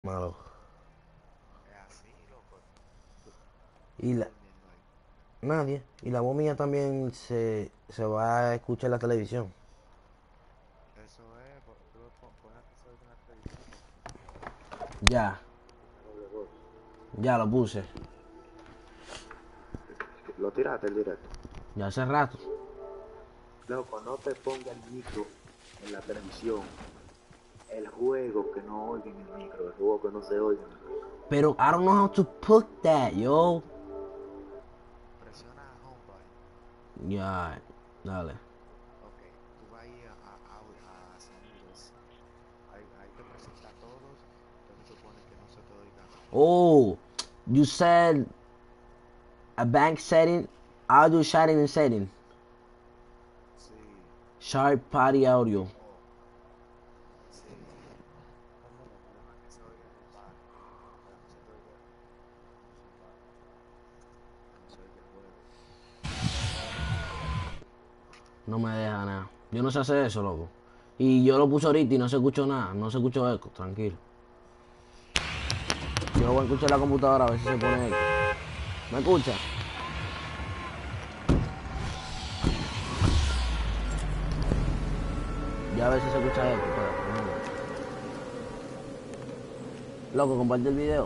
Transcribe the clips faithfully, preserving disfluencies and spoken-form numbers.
Malo. Es así, loco. ¿Tú, tú Y estás la, durmiendo ahí? nadie. Y la voz mía también se, se va a escuchar en la televisión. Eso es, po- tú pon, pon a tus ojos en la televisión, loco. Ya, A doble voz. ya lo puse. Lo tiraste el directo. Ya hace rato. Loco, no te ponga el micro en la televisión. El juego que no oiga en el micro. El juego que no se oiga en el micro. Pero I don't know how to put that, yo. Presiona home button. Ya, dale. Ok, tú vas ahí a, a, a- a sonidos. Ahí, ahí te presenta a todos. Entonces supone que no se te oiga nada. Oh, you said a bank setting, audio shading and setting. Sí. Sharp party audio. Oh, sí. No, no, deja que se oiga en el back. Para no se te oiga en el back. Que no se oiga el juego. No me deja nada. Yo no sé hacer eso, loco. Y yo lo puse ahorita y no se escuchó nada. No se escuchó eco, tranquilo. Yo lo voy a escuchar en la computadora a ver si se pone eco. ¿Me escucha? Ya a ver si se escucha eco. Espérate, un momento. Loco, comparte el video.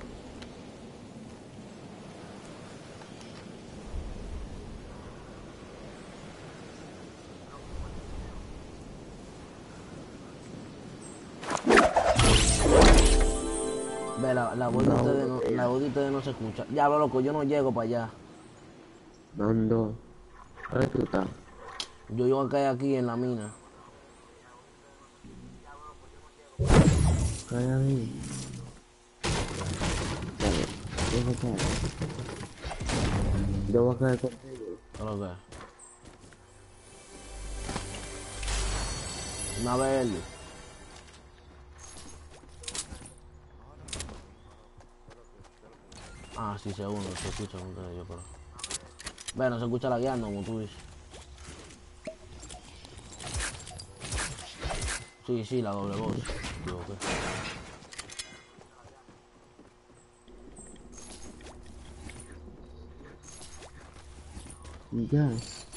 Ve, la, la voz de No, ustedes no, la botella. voz de ustedes no se escucha. Ya, loco, yo no llego para allá. Mando. ¿Dónde tú estás? Yo llego a caer aquí en la mina. Cae ahí. Dale. Yo voy a caer. Yo voy a caer contigo. ¿Qué es lo que es? Una verde. No, no, no, tranquilo, loco. Yo lo escucho, yo lo escucho. Ah, sí, segundo, se escucha con ustedes, yo pero. Ve, no se escucha la guiando, como tú dices. No, doble voz. Sí, sí, la doble voz. Me equivoqué. Ya.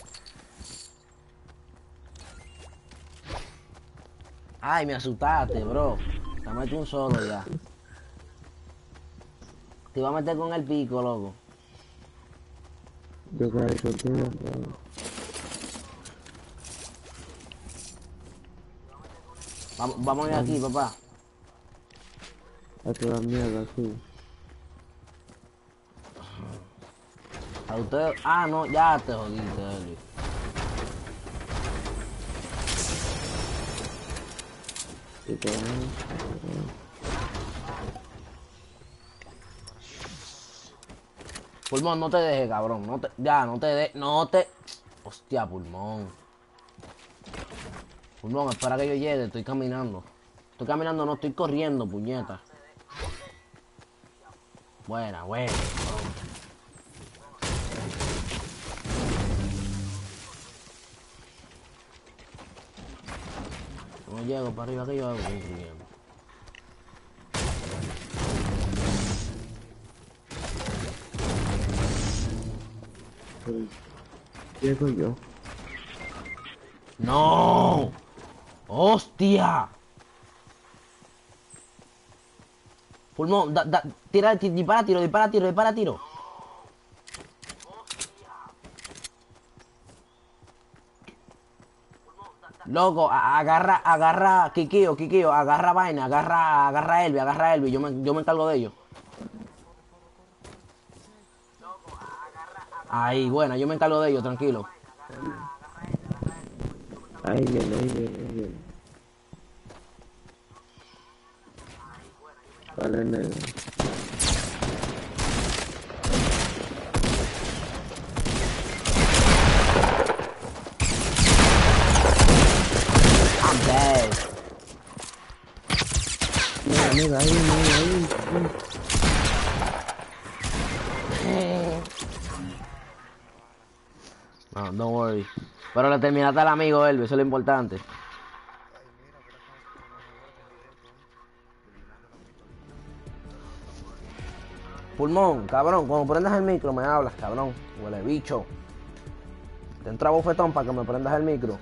Ay, me asustaste, bro. Te meto un solo ya. Te iba a meter con el pico, loco. Yo caí contigo. Bro. Vamos, vamos a ir aquí, Vamos. papá. A toda mierda, sí. A ustedes. Ah, no, ya te jodiste, Eli. Y te vas. Pulmón, no te dejes, cabrón. No te, ya, no te de, no te. Hostia, pulmón. Pulmón, espera que yo llegue, estoy caminando. Estoy caminando, no estoy corriendo, puñeta. Buena, buena. No llego para arriba que yo hago construyendo. Pues, llego yo. ¡No! ¡Hostia! Pulmón, da, da, tira, ti- dispara tiro, dispara tiro, dispara tiro. Loco, a- agarra, agarra, Kikio, Kikio, agarra vaina, agarra, agarra a Elvi, agarra a Elvi, yo me, yo me encargo de ellos. Corre, corre, corre, corre, corre. Cerca. Ahí, bueno, yo me encargo de ellos, tranquilo. Ahí viene, ahí viene, ahí viene. Vale, negro. I'm dead. Mira, mira, ahí viene, ahí, ahí. Una bala. No, don't worry. Pero le terminaste al amigo, Elvi, eso es lo importante. Ay, mira, por acá, por lo menos vemos en directo, ¿viste? Eliminando al amigo ahí. Pulmón, cabrón, cuando prendas el micro me hablas, cabrón. Huele bicho. Te entra bofetón para que me prendas el micro.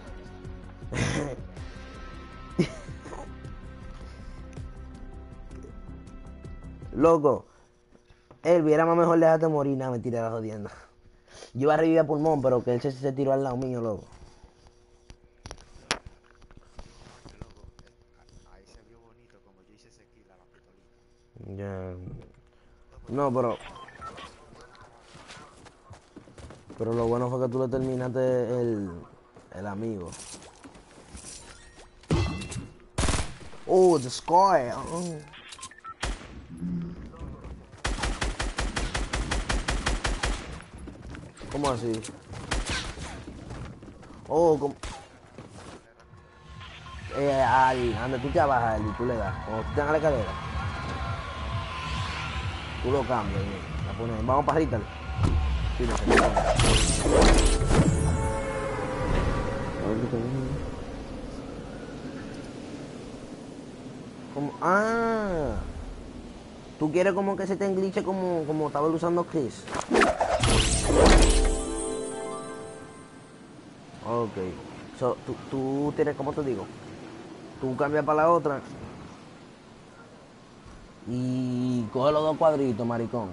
Loco. Elvi, era más mejor dejarte morir, nada, me tiré la jodienda. Yo iba a revivir a Pulmón, pero que él se, se tiró al lado mío, loco. Coño, loco, eh, a- ahí se vio bonito como yo hice ese kill a la pistolita. Ya. No, porque No, yo, pero, yo no estaba viendo. pero lo bueno fue que tú le terminaste el, el amigo. Oh, the score. Oh. ¿Cómo así? Oh, como, eh, al, anda, tú te abajas y tú le das. Cuando tú tengas la escalera, tú lo cambias. Y la pones. Vamos para arriba. Sí, no sé, no sé. Ahorita también. Como, ah, tú quieres como que se te engliche como, como estaba usando Chris. Ok. So, tú, tú tienes, ¿cómo te digo? Tú cambias para la otra y coge los dos cuadritos, maricón.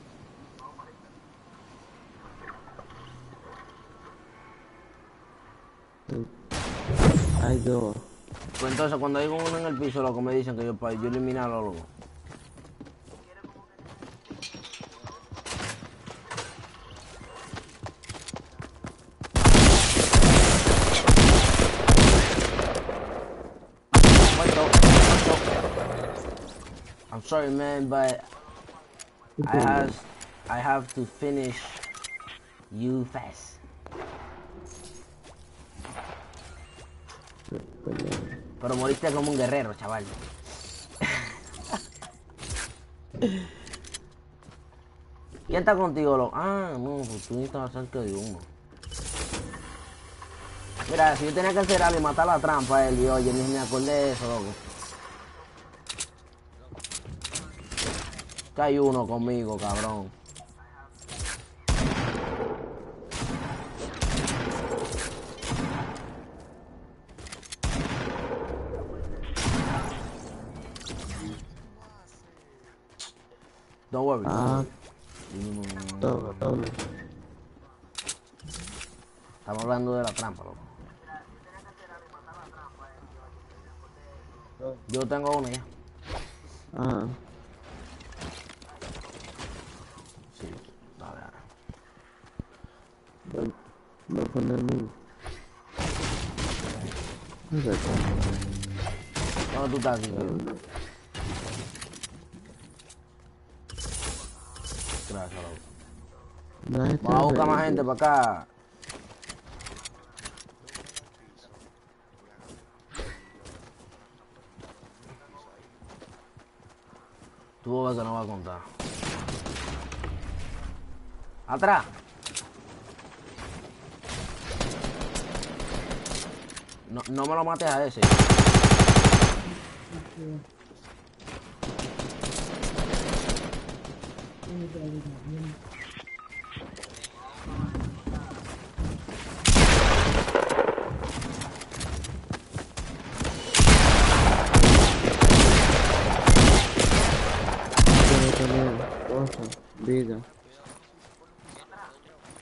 Hay dos. Pues entonces cuando hay uno en el piso, loco, me dicen que yo para yo eliminarlo, loco. Muerto, muerto. I'm sorry, man, but I have I have to finish you fast. Pero moriste como un guerrero, chaval. ¿Quién está contigo, loco? Ah, no, pues tú estabas cerca de uno. Mira, si yo tenía que hacer algo y matar la trampa a él, y oye, ni me acordé de eso, loco. Que hay uno conmigo, cabrón. Don't worry, don't Ah, worry. Mm, todo, todo. Estamos hablando de la trampa, loco. Yo tengo una ya. Ah, Sí, a ver. voy, voy a poner mi. No sé cómo. ¿Dónde tú estás, Kiki? Gracias, loco. No es Vamos a buscar más gente para acá. Yo voy a un piso y agarré una pistolilla y me fui para atrás porque hay un piso ahí. Tú ves que no va a contar. ¡Atrás! No, no me lo mates a ese. Quiero tener cosas, vida. Cuidado, Jesús, ponle un pisito atrás de yo.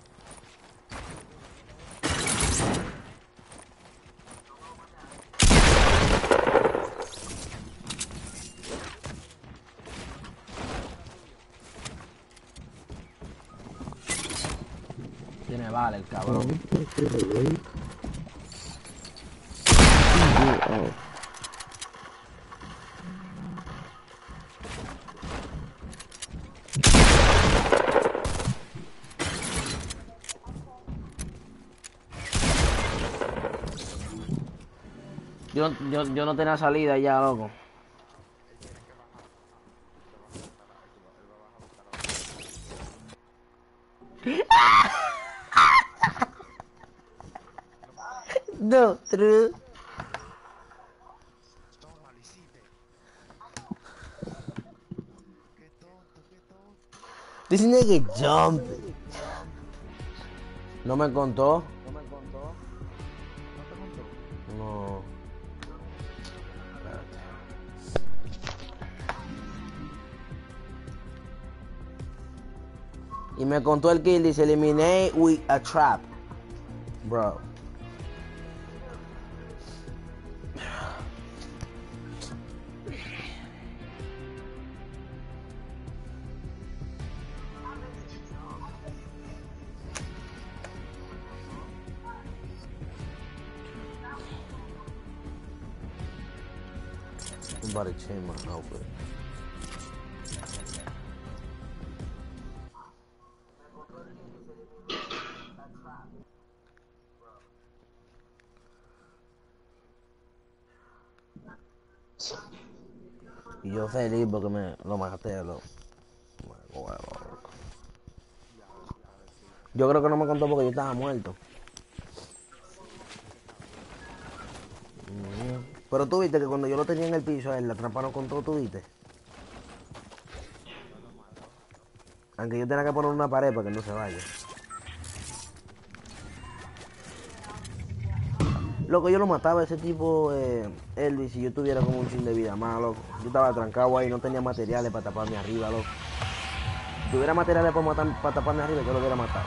Tiene vale el Oh, cabrón. ¿por qué, güey? Oh, Yo, yo, yo no tenía salida ya, loco. Él tiene que bajar a buscar. Él va a bajar a buscar la, él va, él va a bajar a buscar la otra pistola. No puede. No, true. Toma, lo hiciste. Qué tonto, qué tonto. This nigga jumped. No me contó. ¿No me contó? ¿No te contó? No. Y me contó el kill, dice, eliminate with a trap. Bro. Somebody change my outfit. Y yo feliz porque me lo maté, loco. Yo creo que no me contó porque yo estaba muerto. Mm. Pero tú viste que cuando yo lo tenía en el piso, él la trampa no contó, tú viste. Aunque yo tenía que poner una pared para que no se vaya. Loco, yo lo mataba a ese tipo, eh, Elvis, si yo tuviera como un chin de vida más, loco. Yo estaba trancado ahí, no tenía materiales para taparme arriba, loco. Si tuviera materiales para, matar, para taparme arriba, yo lo hubiera matado.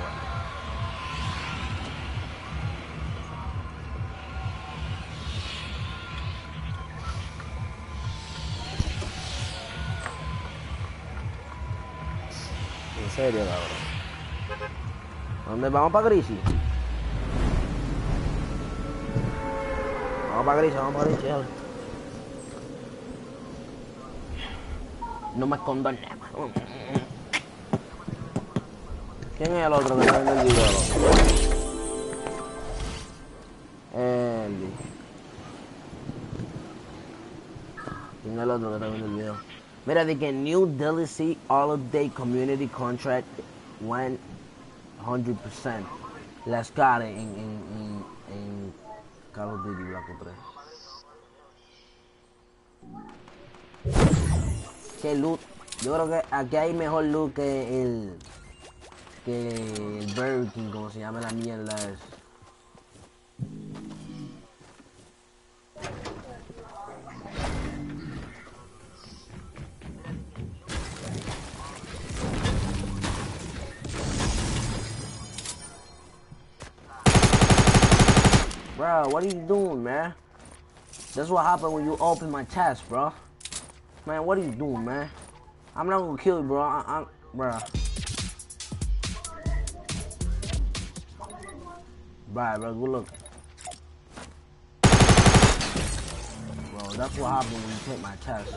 En serio, cabrón. ¿Dónde vamos para Grisi? Vamos para Grisi, vamos para Grisi, dale. No me escondo en nada. ¿Quién es el otro que está viendo el video? Elvi. ¿Quién es el otro que está viendo el video? Mira, de que New D L C All of Day Community Contract one hundred percent. Las caras en, en, en, en Call of Duty Black Ops tres. ¿Qué loot? Yo creo que aquí hay mejor loot que el... que el Burger King, como se llama la mierda es. Bro, what are you doing, man? That's what happened when you open my chest, bro. Man, what are you doing, man? I'm not gonna kill you, bro. I, I'm, bro. Bye, bro. Good luck. Bro, that's what happened when you take my chest.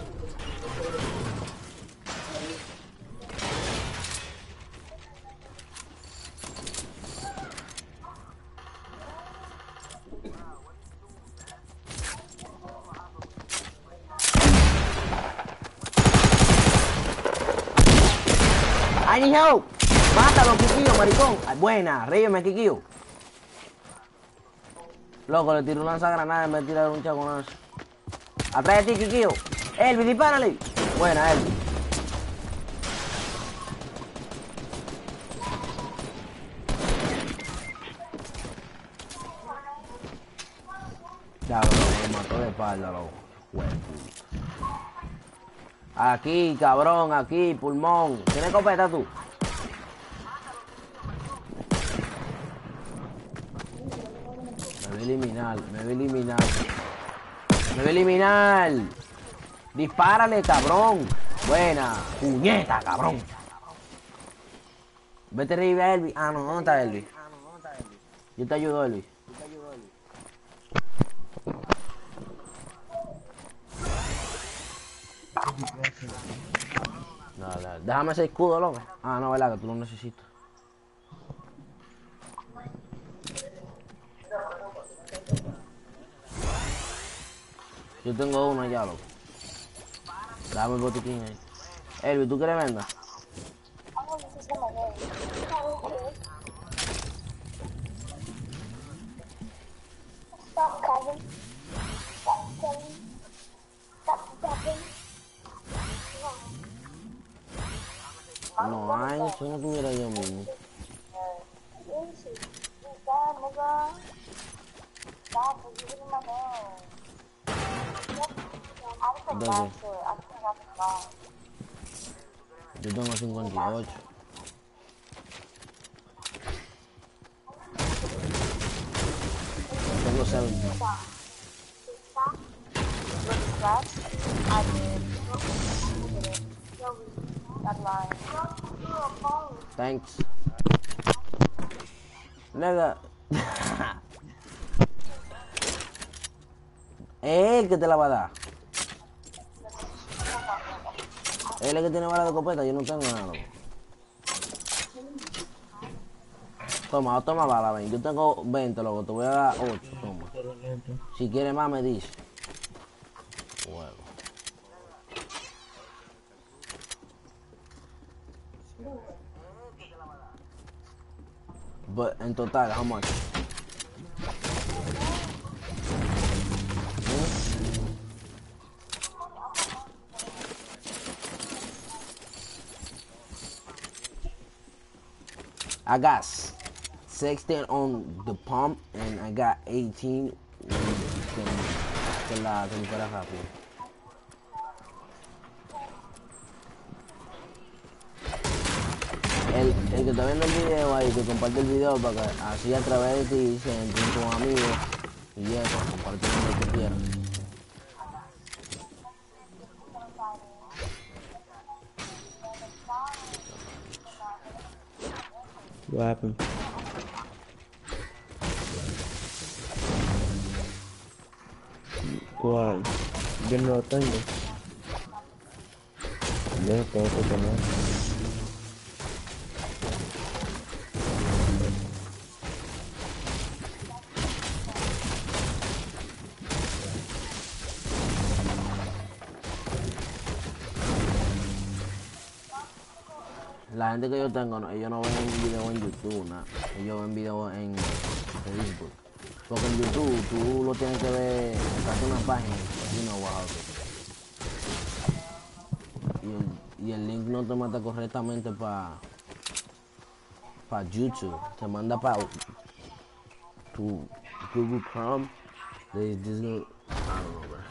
I need help. Mátalo, Kikio, maricón. Ay, buena, ríeme, Kikio. Loco, le tiró un lanzagranada en vez de tirar un chaconazo. Atrás de ti, Kikio. Elvi, dispárale. Buena, Elvi. Ya, bro, me mató de espalda, loco. Bueno. Aquí, cabrón, aquí, pulmón. ¿Tienes escopeta tú? Me voy a eliminar, me voy a eliminar. Me voy a eliminar. Dispárale, cabrón. Buena. Puñeta, cabrón. Vete arriba a Elvis. Ah, no, ¿dónde está Elvis? Yo te ayudo, Elvis. Dale, dale. Déjame ese escudo, loco. Ah, no, verdad, que tú lo necesitas. Yo tengo uno ya, loco. Dame el botiquín ahí. Elvi, ¿tú quieres venda? Stop covering. Stop killing. Stop dubbing. No hay, si no tuviera yo mismo. Easy. Eat that, nigga. Stop for giving in my hand. I was a Entonces, master. I think I forgot. yo tengo cincuenta y ocho. Tengo setenta. Look, that's, I did. That line. Thanks. Nigga. Es él que te la va a dar. Él es el que tiene bala de escopeta, yo no tengo nada. Toma, toma bala, ven. Yo tengo veinte, loco. Te voy a dar ocho, toma. Si quieres más, me dice. Huevo. But, en total, how much? I got sixteen on the pump and I got eighteen con, con la con para rápido. El, el que está viendo el video ahí, que comparte el video para que así a través de ti se entren tus amigos y eso, compartir lo que quieras. What happened? ¿Cuál? Yo no lo tengo. Yo tengo que tener. La gente que yo tengo, no, ellos no ven video en YouTube, nah. Ellos ven video en Facebook. Porque en YouTube tú lo tienes que ver, entrar una página, you know what happened. Y el, y el link no te manda correctamente para pa YouTube, te manda para tu Google Chrome. They just no, I don't know, bro.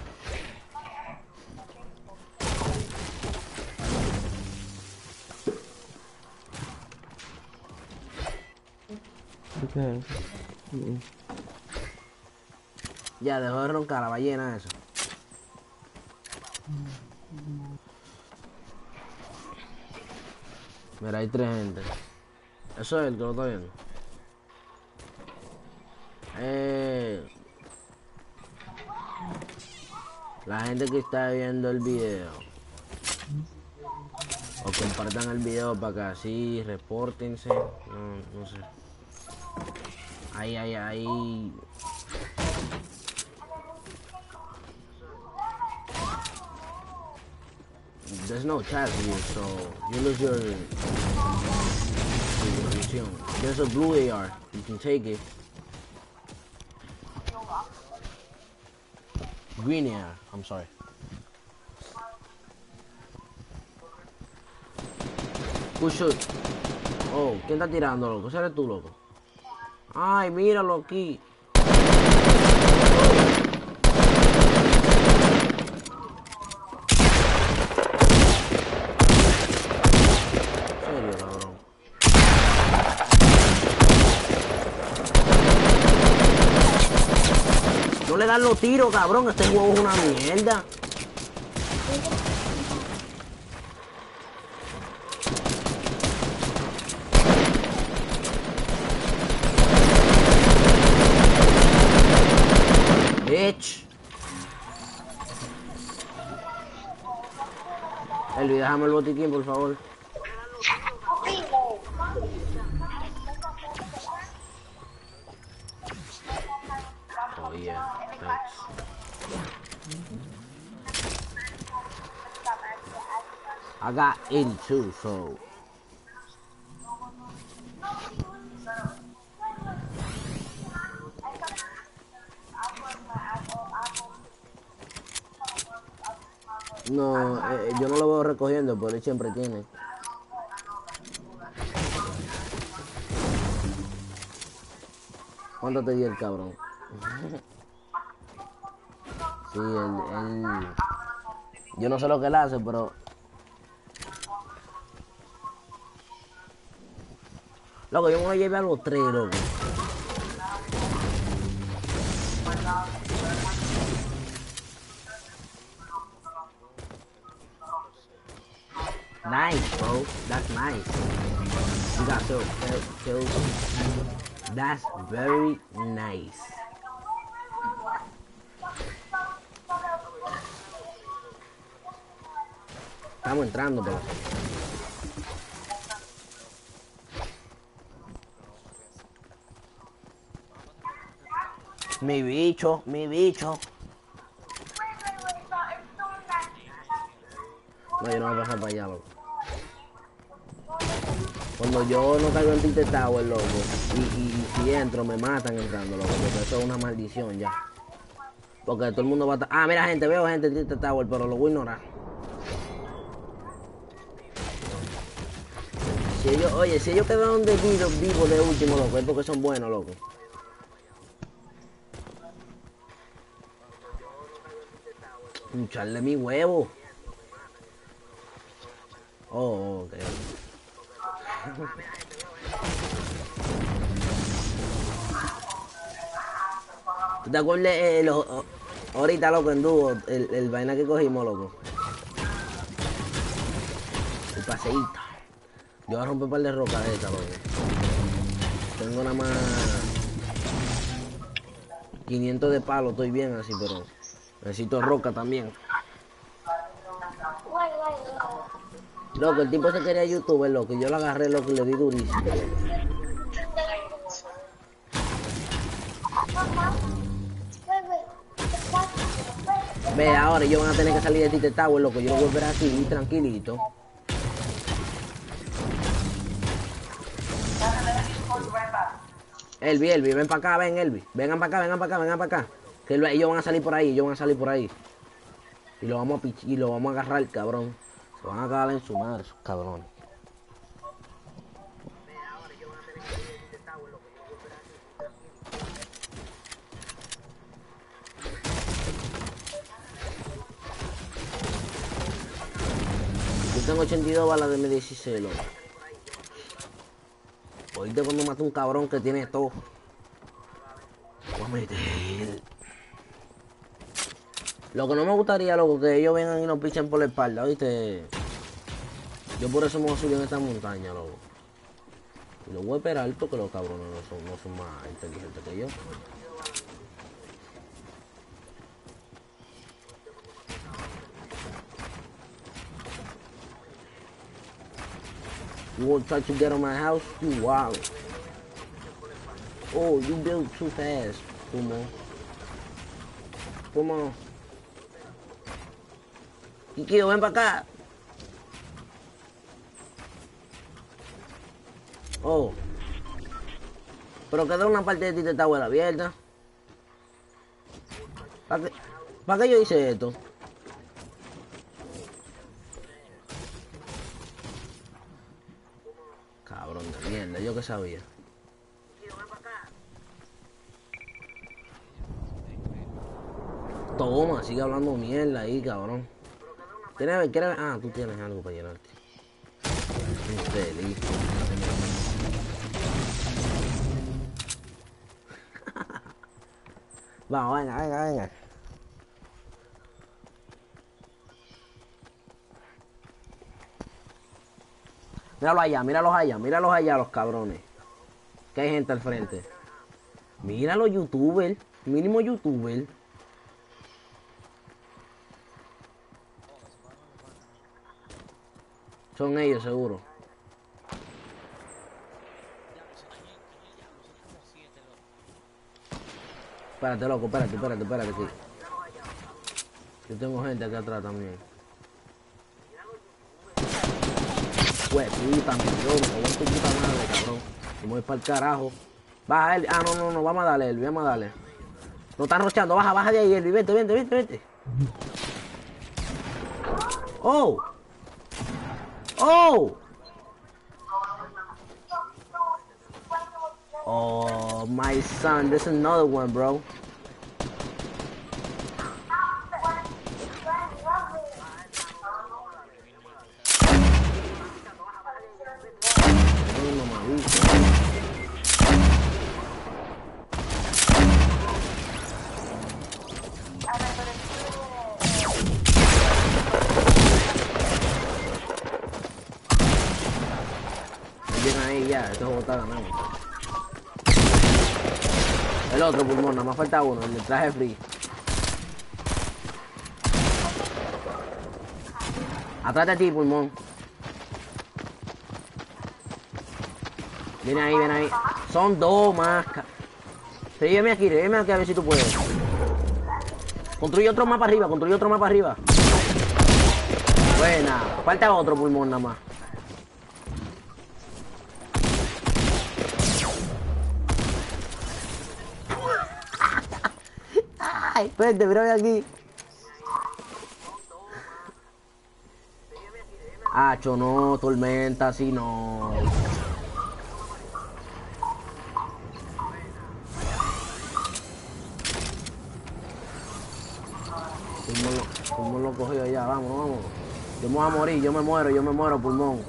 Okay. Mm. Ya dejó de roncar la ballena eso. Mira, hay tres gente. Eso es el que lo está viendo. Eh, la gente que está viendo el video. O compartan el video para que así repórtense. No, no sé. Ahí, ahí, ahí. There's no chat here, so you lose your, your munición. There's a blue A R. You can take it. Green A R. I'm sorry. Who shoot? Oh, ¿quién está tirando, loco? ¿Ese eres tú, loco? Ay, míralo aquí. No le dan los tiros, cabrón. Este juego es una mierda. Bitch. Elvi, déjame el botiquín, por favor. Oh yeah, thanks. I got eighty-two, so. No, eh, yo no lo veo recogiendo, pero él siempre tiene. ¿Cuánto te dio el cabrón? Sí, él, él... Yo no sé lo que él hace, pero... Loco, yo me voy a llevar a los tres, loco. Nice, bro. That's nice. You got so kills. That's very nice. Estamos entrando, pero... Mi bicho, mi bicho. No, yo no voy a pasar para allá, loco. Cuando yo no caigo en Tilted Tower, loco, y, y, y si entro, me matan entrando, loco, porque eso es una maldición ya. Porque todo el mundo va a estar... Ah, mira, gente, veo gente en Tilted Tower, pero lo voy a ignorar. Si ellos, oye, si ellos quedaron de vivos vivo de último, loco, es porque son buenos, loco. Lucharle mi huevo. Oh, ok. ¿Tú te acuerdas eh, lo, oh, ahorita, loco, en dúo, el, el vaina que cogimos, loco? El paseíto. Yo voy a romper un par de rocas de esta, loco. Tengo nada más quinientos de palo, estoy bien así, pero necesito roca también. Loco, el tipo se quería youtuber, loco, y yo lo agarré, loco, y le di durísimo. Ve, ahora ellos van a tener que salir de Tilted Tower, loco, yo lo voy a ver así, tranquilito. Elvi, Elvi, ven para acá, ven, Elvi. Vengan para acá, vengan para acá, vengan para acá. Que ellos van a salir por ahí, ellos van a salir por ahí. Y lo vamos a pich y lo vamos a agarrar, cabrón. Se van a cagar en su madre, esos cabrones. Yo tengo ochenta y dos balas de M dieciséis, loco. Oíste cuando mato un cabrón que tiene todo. Voy a meter. Lo que no me gustaría, loco, que ellos vengan y nos pichen por la espalda, ¿viste? Yo por eso me voy a subir en esta montaña, loco. Y lo voy a esperar porque los cabrones no son, no son más inteligentes que yo. You won't try to get on my house? You wow. Oh, you build too fast, Pumo. Pumo. Kikio, ven para acá. Oh. Pero queda una parte de ti de esta abuela abierta. ¿Para qué, ¿Para qué yo hice esto? Cabrón de mierda, yo que sabía. Toma, sigue hablando mierda ahí, cabrón. ¿Quieres, quieres? Ah, tú tienes algo para llenarte. Infeliz. Vamos, venga, venga, venga. Míralo allá, míralos allá, míralos allá, los cabrones. Que hay gente al frente. Mira los youtubers, mínimo youtuber. Son ellos, seguro. Espérate, loco, espérate, espérate, espérate. Que... Yo tengo gente acá atrás también. Pues puta, me dio, me voy a tu puta madre, cabrón. Me voy para el carajo. Baja él. Ah, no, no, no, vamos a darle, Elvi, vamos a darle. No están rochando, baja, baja de ahí, Elvi, vente, vente, vente, vente. Oh. Oh. Oh, my son, there's another one, bro. Ay, mamabicho. Llegan ahí ya, este juego está ganando. El otro pulmón, nada más falta uno, el del traje free. Atrás de ti, pulmón. Viene ahí, viene ahí. Son dos más. Sígueme aquí, sígueme aquí a ver si tú puedes. Construye otro mapa arriba, construye otro mapa arriba. Buena. Falta otro pulmón nada más. Ay, espérate, mírame aquí. Acho, no, tormenta, así no. Pulmón lo, pulmón lo cogió ya, vámonos, vámonos. Yo me voy a morir, yo me muero, yo me muero, pulmón.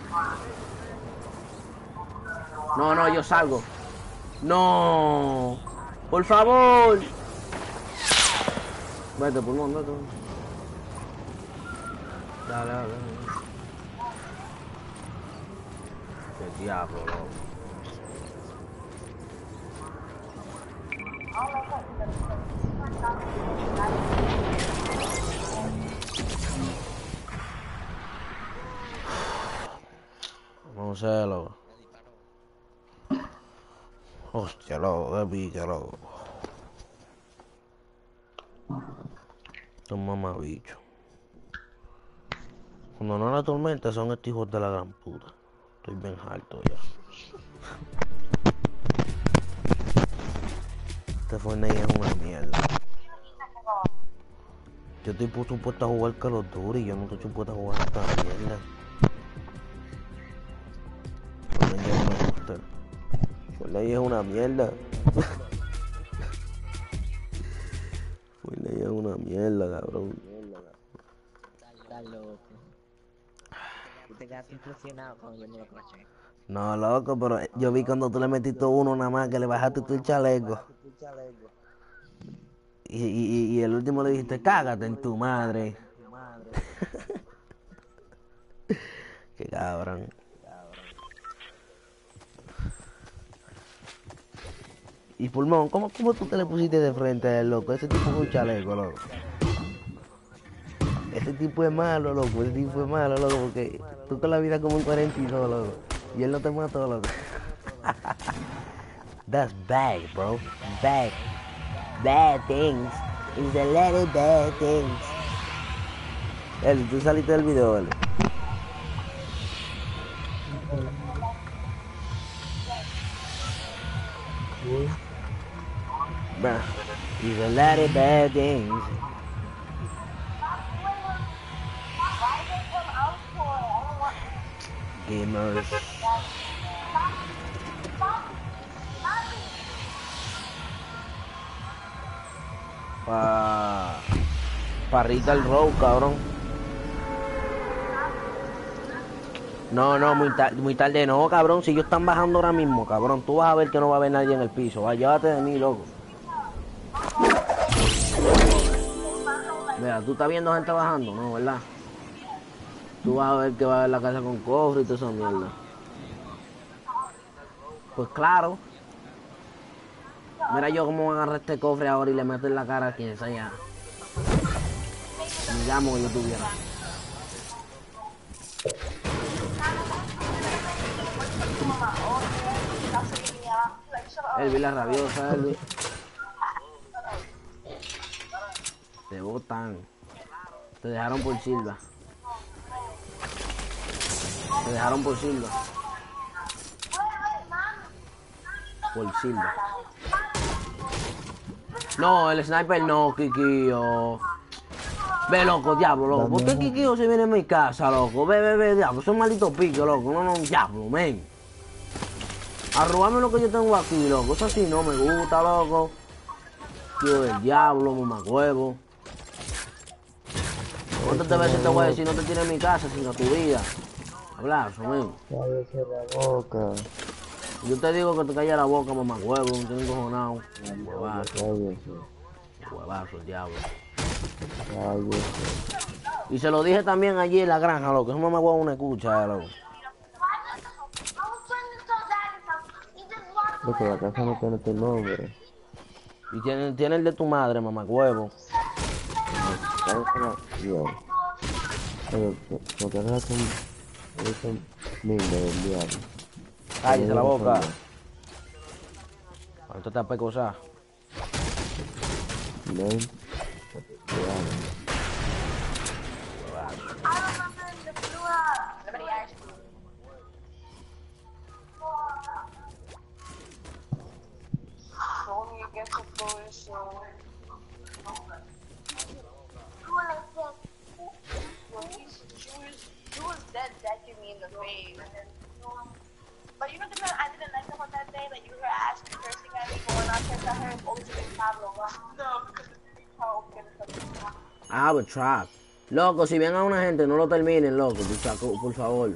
No, no, yo salgo. No. Por favor. Vete, pulmón, vete. Dale, dale, dale. Qué diablo, loco. No sé, loco. Hostia, loco, qué pica, loco. Son mamabichos. Cuando no la tormenta son estos hijos de la gran puta. Estoy bien harto ya. Este Fortnite es una mierda. Yo estoy supuesto a jugar Call of Duty y yo no estoy supuesto a jugar esta mierda. Fortnite es una gusta. Fortnite es una mierda. Fortnite es una mierda, cabrón. Está loco. Tú te quedaste impresionado cuando yo me lo craché. No, loco, pero yo vi cuando tú le metiste uno nada más que le bajaste tú el chaleco. Y, y, y el último le dijiste, cágate en tu madre. Qué cabrón. Y pulmón, ¿cómo, ¿cómo tú te le pusiste de frente a él, loco? Ese tipo es un chaleco, loco. Ese tipo es malo, loco. Ese tipo es malo, loco, porque tú con la vida como un cuarenta y dos, loco. Y él no te mató, loco. That's bad, bro. Bad. Bad things. It's a lot of bad things. Eli, tú saliste del video, Eli. Bruh. It's a lot of bad things. Gamers. Pa... Parrita el road, cabrón. No, no, muy, ta muy tarde no, cabrón. Si ellos están bajando ahora mismo, cabrón, tú vas a ver que no va a haber nadie en el piso. Va, llévate de mí, loco. Mira, tú estás viendo gente bajando, ¿no? ¿Verdad? Tú vas a ver que va a haber la casa con cofre y toda esa mierda. Pues claro. Mira yo cómo agarré este cofre ahora y le meto en la cara a quien sea. Digamos que yo tuviera. Elvi la rabiosa, Elvi. Te botan. Te dejaron por Silva. Te dejaron por Silva. Por Silva. No, el sniper no, Kikio. Ve, loco, diablo, loco. ¿Por qué Kikio se viene en mi casa, loco? Ve, ve, ve, diablo. Son malditos picos, loco. No, no, diablo, men. A robarme lo que yo tengo aquí, loco. Eso sí no me gusta, loco. Tío del diablo, mamacuevo. ¿Cuántas veces te voy a decir no te tires en mi casa, sino tu vida? Hablazo, men. Cállese la boca. Yo te digo que te calles la boca, mamacuevo. No te encojonado. Huevazo, Cállese. huevazo, el diablo. Cállese. Y se lo dije también allí en la granja, loco. Eso mamacuevo no escucha, loco. Loco, la casa no tiene tu nombre. Y tiene, tiene el de tu madre, mamacuevo. Cállese la... Yo. Oye, lo que hablas con... Ese niño del diablo. Cállese la boca. ¿Cuánto te pecosas? Ven. Only against the floor, so. Well, he's Jewish. He was dead, decking me in the face. But you know the man I didn't like him on that day? Like you were asking, cursing at me, going on cursing at her, and always being Pablo. No, because I have a trap. Loco, si ven a una gente, no lo terminen, loco, por, saco, por favor.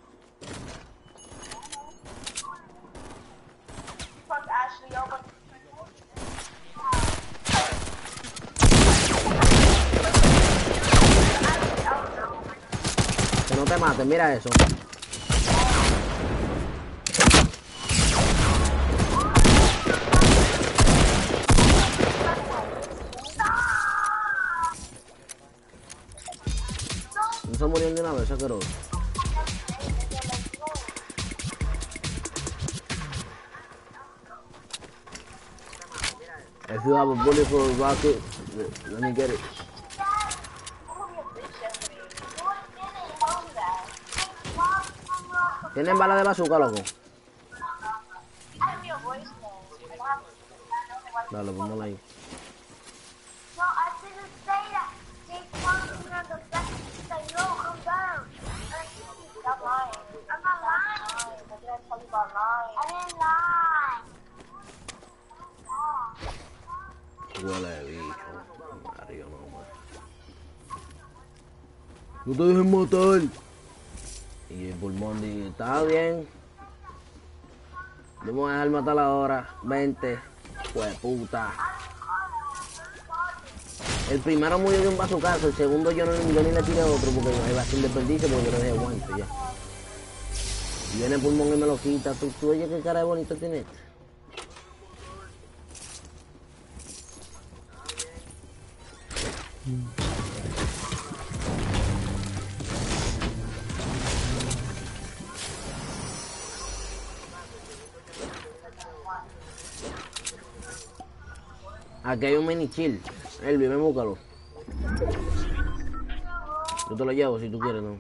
fuck Ashley over. Que no te maten, mira eso. No se murieron de una vez, asqueroso. If you have a bullet for a rocket, let me get it. ¿Tienen bala de bazooka, loco? Dale, ponmela ahí. No, I didn't say that. They told me on the back. Say, no, come down. Stop lying. I'm not lying. What did I tell you about lying? I didn't lie. Huele de bicho. Mario, no, man. No te dejes matar. Y el pulmón dice, está bien. Vamos a dejar matar ahora. Vente. Pues puta. El primero murió de un bazucazo, el segundo yo, no, yo ni le tiré otro porque iba a ser desperdicio porque yo le dejé guante ya. Y viene el pulmón y me lo quita. ¿Tú, tú oyes qué cara de bonito tiene este? Aquí hay un mini chill. Elvi, ven, búscalo. Yo te lo llevo si tú quieres, ¿no?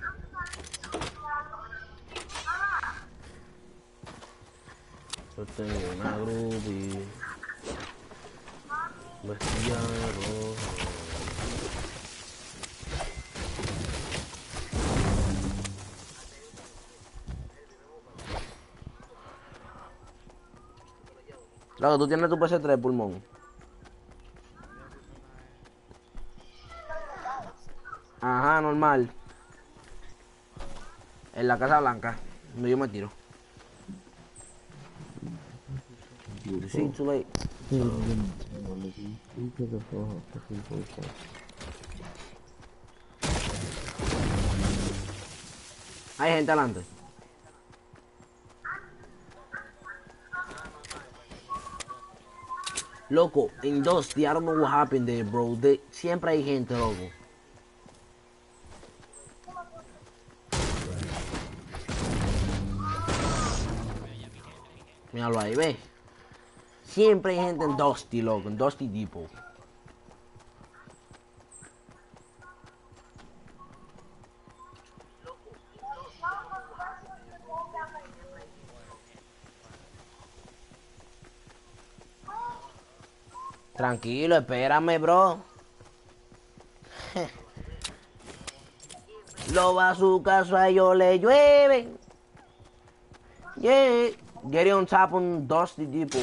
Yo tengo una groupie. Vestida de rojo. Claro, tú tienes tu P S tres, pulmón. Ajá, normal. En la Casa Blanca, donde yo me tiro. You see, too late. Hay gente adelante. Loco, in Dusty, I don't know what happened there, bro. They, siempre hay gente, loco. Míralo ahí, ve. Siempre hay gente en Dusty, loco, en Dusty Depot. Tranquilo, espérame, bro. Los bazucas a ellos le llueven. Yeah. Get it on top on Dusty Depot.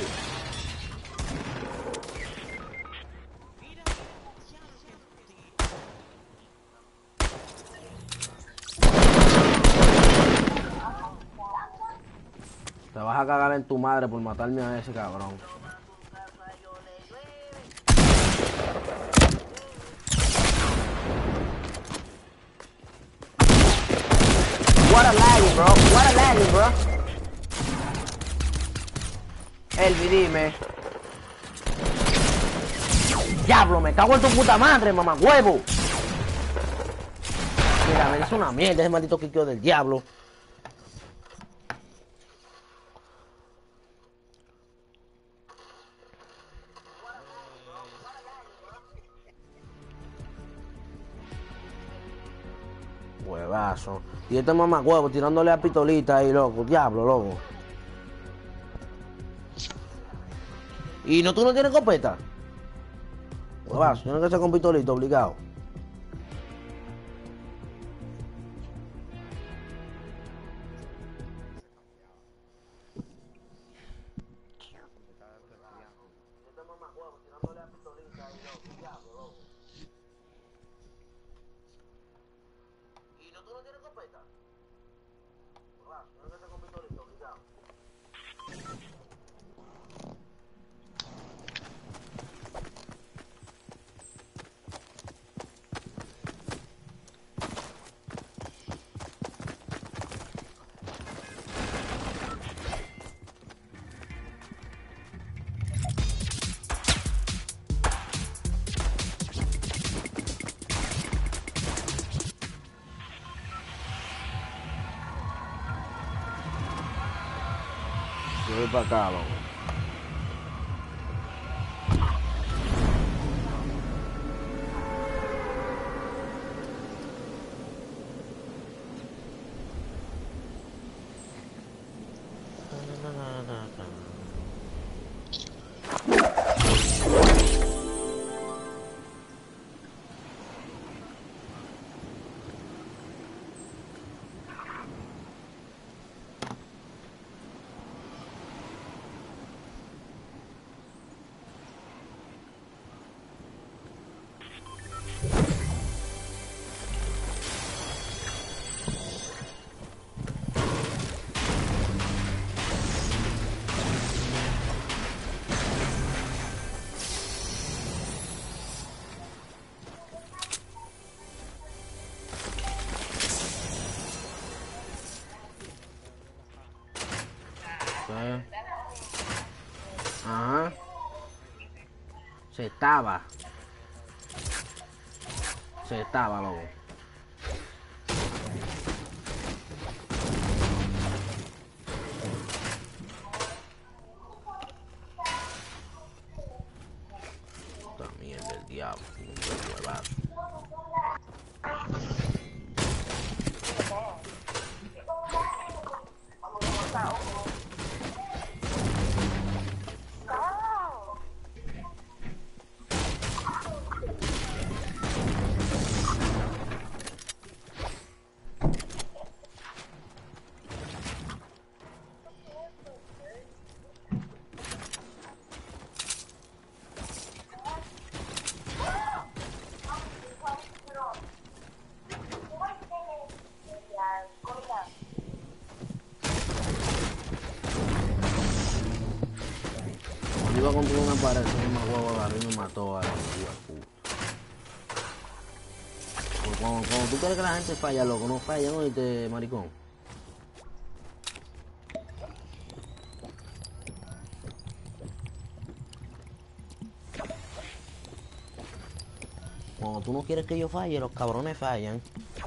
Te vas a cagar en tu madre por matarme a ese cabrón. What a lagging, bro. What a lagging, bro. Elvi, dime. Diablo, me cago en tu puta madre, mamá huevo. Mira, es una mierda ese maldito quiqueo del diablo. Huevazo. Y este mamá huevo tirándole a pistolita ahí, loco. Diablo, loco. ¿Y no tú no tienes copeta? Huevazo, tienes que ser con pistolita, obligado. Yo voy para acá, loco. Ajá. Se estaba. Se estaba, loco. Esta mierda del diablo. Un huevazo. Iba a comprar una pared, ese mismo huevo agarró y me mató a la puta. Cuando, cuando tú quieres que la gente falla, loco, no falla, ¿no? Y te maricón. Cuando tú no quieres que yo falle, los cabrones fallan.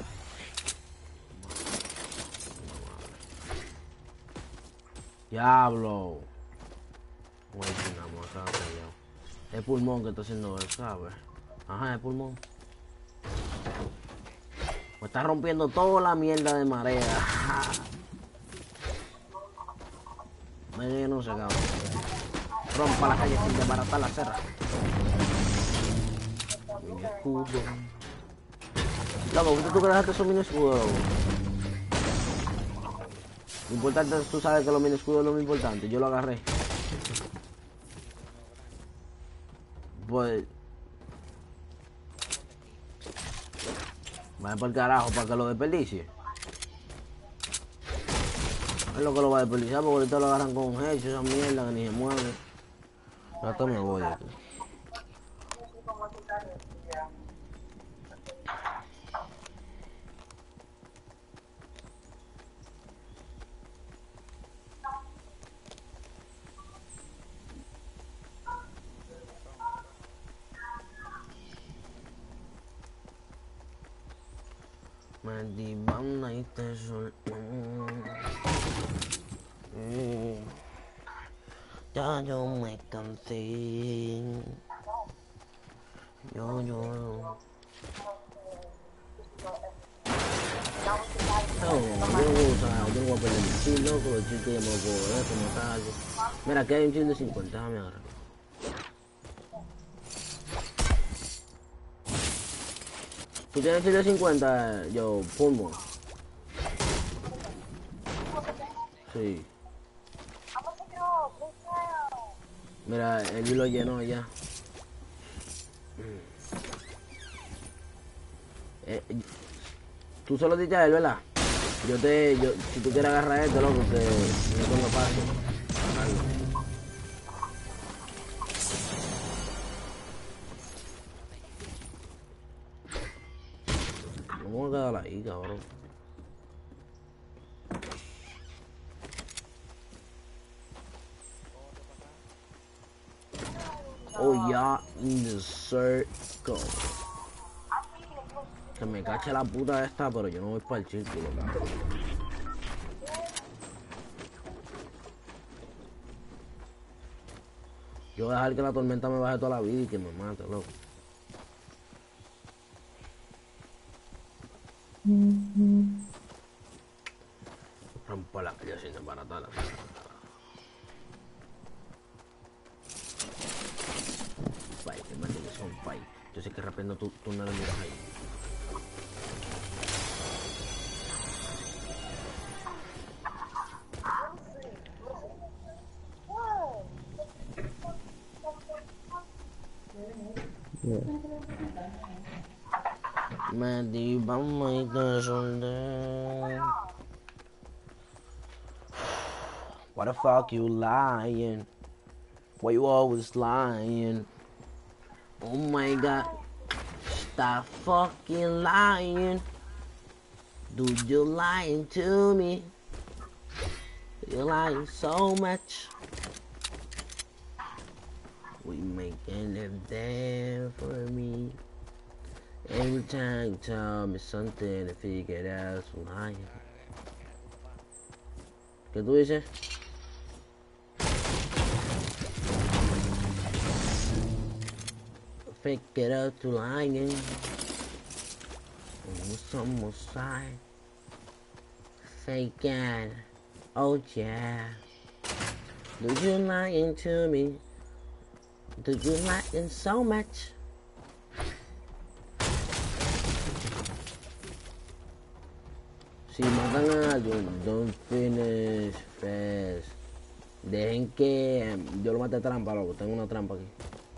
Diablo. Güey, chingamos acá, callado. Es pulmón que está haciendo eso, ¿sabes? Ajá, es pulmón. Me está rompiendo toda la mierda de marea. Me no sé, cabrón. Rompa la calle sin desbaratar la cerra. Mi escudo. Loco, ¿viste tú que dejaste esos mini escudos, loco? Lo importante es, tú sabes que los mini escudos es lo más importante. Yo lo agarré. Pues... Vaya por el carajo para que lo desperdicie. Es lo que lo va a desperdiciar porque ahorita lo agarran con un hecho, esa mierda que ni se mueve. Rato me voy de aquí. Mandi banda y te sol. Ya yo me cansé. Yo, yo. No, yo, o sea, yo no voy a perder mi chill, loco, los chicos ya me lo puedo ver como tal. Mira, aquí hay un chill de cincuenta, déjame agarrar. ¿Tú tienes chill de cincuenta, yo, pulmón? Sí. Mira, él lo llenó ya. Eh, tú solo diste a él, ¿verdad? Yo te, yo, si tú quieres agarrar esto, loco, te, no tengo paso. Vamos a quedar ahí, cabrón. Oh, yeah, in the circle. Que me cache la puta esta, pero yo no voy para el círculo, cabrón. Yo voy a dejar que la tormenta me baje toda la vida y que me mate, loco. Rompo la calle sin desbaratarla. Pai, que mate que son pai. Yo sé que rependo tú, tú no lo miras ahí. Me di vamos y te soldé. Why the fuck you lying? Why you always lying? Oh my god. Stop fucking lying. Do you lying to me? You're lying so much. We making it there for me. Every time you tell me something to figure it out, so lying. ¿Qué tú dices? Fake it out to lying. Somos side. Fake it. Oh yeah. Do you lying to me? Do you lying so much? Si matan a alguien, don't finish fast. Dejen que yo lo mate trampa, loco. Tengo una trampa aquí.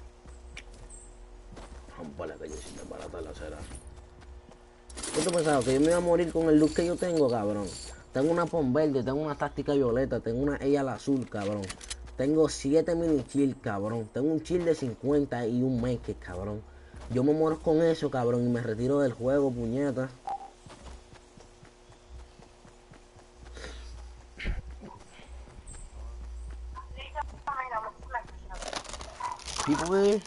Rompale que yo sin desbaratar la cera. ¿Qué tú pensabas? Que yo me iba a morir con el look que yo tengo, cabrón. Tengo una pom verde, tengo una táctica violeta, tengo una ella al azul, cabrón. Tengo siete mini chill, cabrón. Tengo un chill de cincuenta y un make, cabrón. Yo me muero con eso, cabrón, y me retiro del juego, puñeta. People there?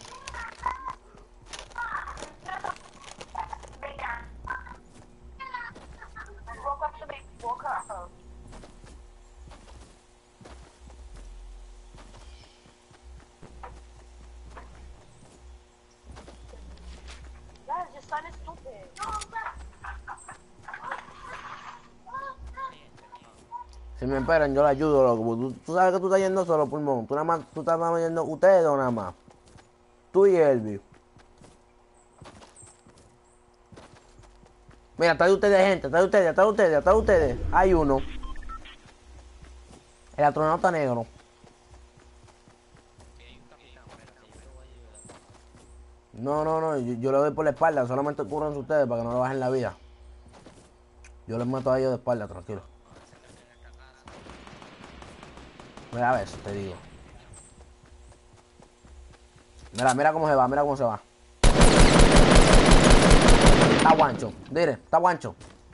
Si me esperan, yo le ayudo, loco. Tú, tú sabes que tú estás yendo solo, pulmón. Tú nada más, tú estás nada más yendo ustedes o nada más. Tú y Elvi. Mira, está de ustedes, gente. Está de ustedes, está de ustedes, está de ustedes. Hay uno. El astronauta negro. No, no, no, yo, yo le doy por la espalda, solamente cúbranse ustedes para que no le bajen la vida. Yo les mato a ellos de espalda, tranquilo. Mira a ver, te digo. Mira, mira cómo se va, mira cómo se va. Está guancho, dile, está guancho.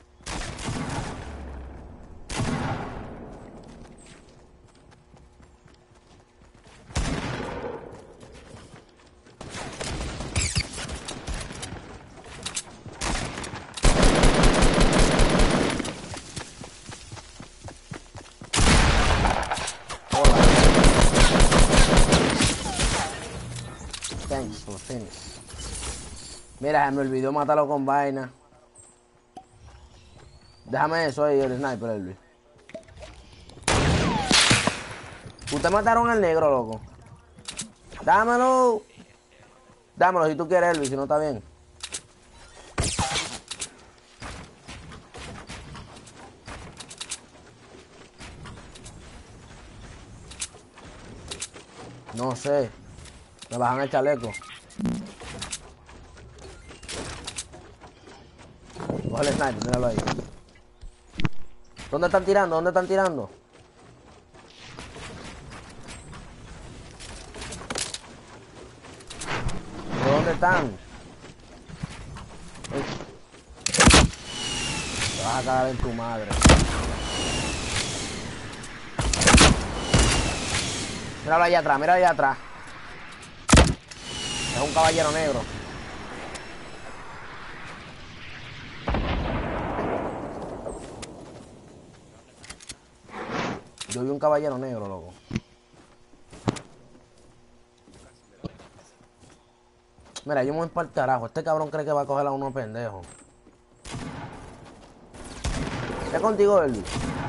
Thanks for finish. Mira, me olvidó matarlo con vaina. Déjame eso ahí, el sniper, Elvis. Ustedes mataron al negro, loco. Dámelo. Dámelo si tú quieres, Elvis, si no está bien. No sé. Me bajan el chaleco. Coge el sniper, míralo ahí. ¿Dónde están tirando? ¿Dónde están tirando? ¿Por dónde están? Te vas a cagar en tu madre. Míralo allá atrás, míralo allá atrás. Es un caballero negro. Yo vi un caballero negro, loco. Mira, yo me voy para el carajo. Este cabrón cree que va a coger a uno pendejo. ¿Qué contigo, Elvis?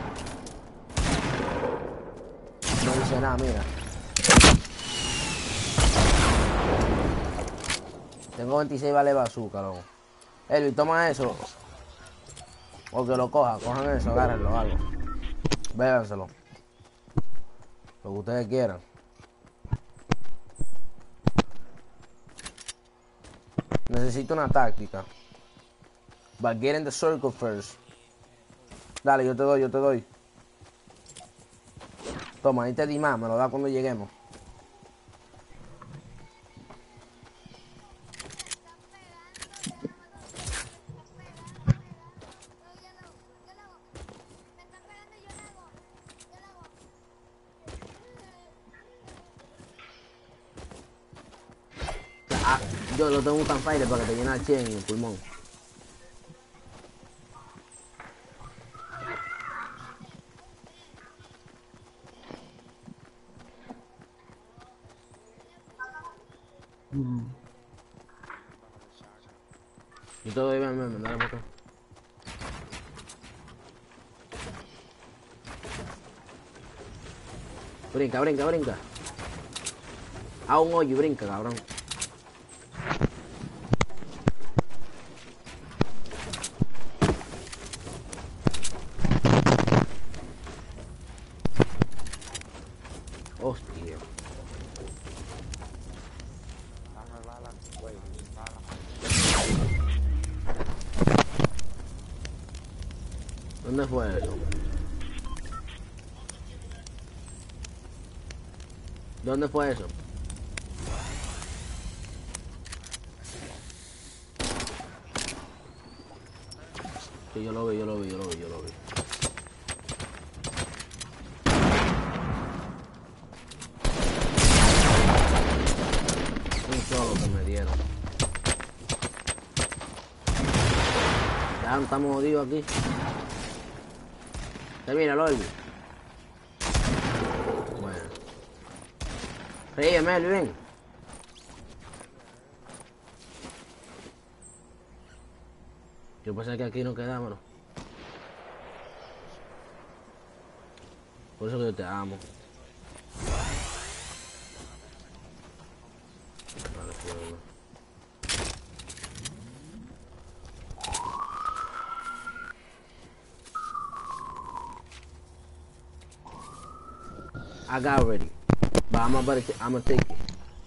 No dice nada, mira. Tengo veintiséis vale bazooka, loco. Elvis, toma eso. O que lo coja, cojan eso, agárrenlo, algo. Bébanselo. Lo que ustedes quieran. Necesito una táctica. But get in the circle first. Dale, yo te doy, yo te doy. Toma, ahí te di más, me lo da cuando lleguemos. Ah, yo lo tengo un campfire para que te llene el cien en el pulmón. Yo te doy, ven, ven, ven, dale botón. Brinca, brinca, brinca. A un hoyo y brinca, cabrón. Hostia. Dame bala, güey, bala. ¿Dónde fue eso? ¿Dónde fue eso? Sí, yo lo vi, yo lo vi, yo lo vi, yo lo vi. Un solo que me dieron. Ya no estamos jodidos aquí. Termínalo, Elvis. Bueno. Ríeme, Elvis, ven. Yo pensé que aquí no quedábamos. Por eso que yo te amo. Vale, fuego. I got ready. But I'm about to, I'm gonna take it.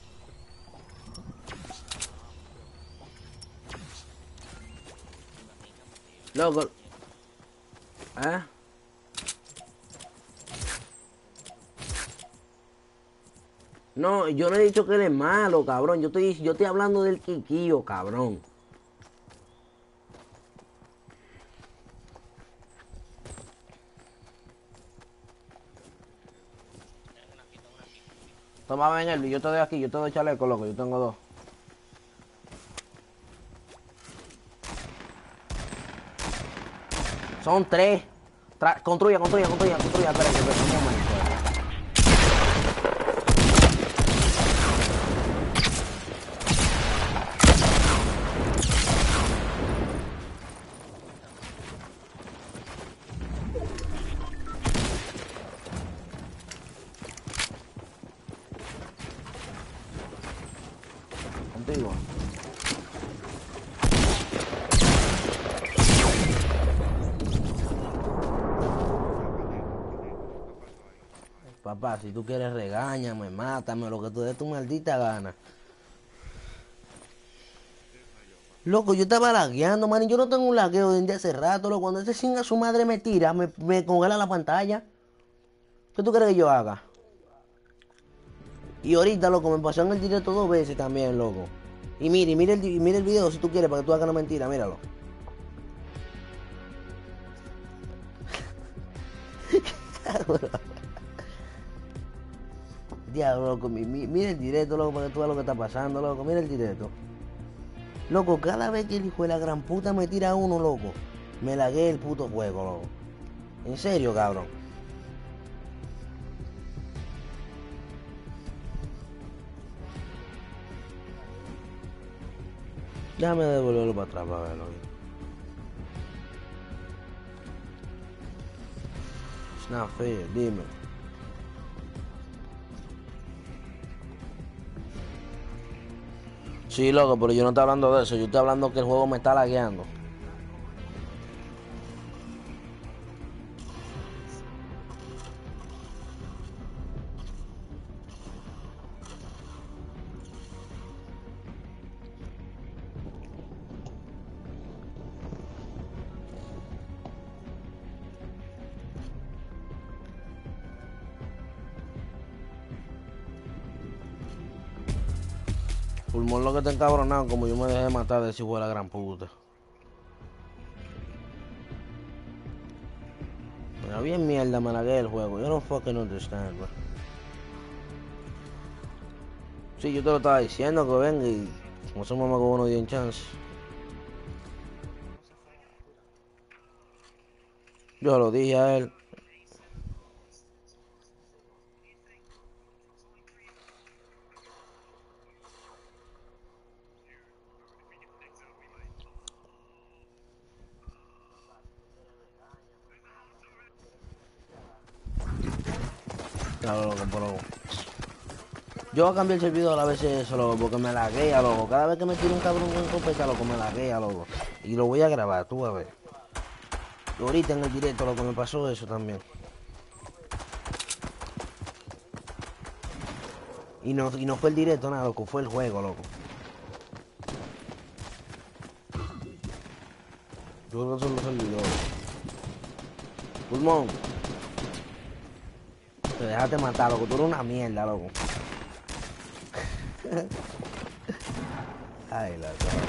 Loco. ¿Eh? No, yo no he dicho que él es malo, cabrón. Yo estoy, yo estoy hablando del Kikío, cabrón. Toma, ven, Elvi, yo te doy aquí, yo te doy chaleco, loco, yo tengo dos. Son tres. Tra construya, construya, construya, construya. Espera, espera, espera, un momento. Contigo. Papá, si tú quieres regáñame, mátame, lo que tú des tu maldita gana. Loco, yo estaba lagueando, man, y yo no tengo un lagueo desde hace rato, loco. Cuando ese singa su madre me tira, me, me congela la pantalla. ¿Qué tú crees que yo haga? Y ahorita, loco, me pasó en el directo dos veces también, loco. Y mire, y mire el, y mire el video si tú quieres, para que tú hagas una mentira, míralo. Diablo, loco, mi, mi, mira el directo, loco, para que tú veas lo que está pasando, loco, mira el directo. Loco, cada vez que el hijo de la gran puta me tira a uno, loco, me lagué el puto juego, loco. En serio, cabrón. Déjame devolverlo para atrás para verlo. It's not fair, dime. Sí, loco, pero yo no estoy hablando de eso. Yo estoy hablando que el juego me está lagueando. Pulmón lo que está encabronado, como yo me dejé matar de ese hijo de la gran puta. Pero bien mierda, me lagué el juego. Yo no fucking understand, bro. Sí, yo te lo estaba diciendo que venga y como somos más como uno dio en chance. Yo lo dije a él. Claro, loco, pero yo voy a cambiar el servidor a veces eso, loco, porque me laguea, loco. Cada vez que me tiro un cabrón con escopeta, loco, me laguea, loco. Y lo voy a grabar, tú a ver. Y ahorita en el directo, loco, me pasó eso también. Y no, y no fue el directo, nada, loco, fue el juego, loco. Yo creo que son los servidores. Pulmón. Te dejaste matar, loco, tú eres una mierda, loco. Ay, la cosa.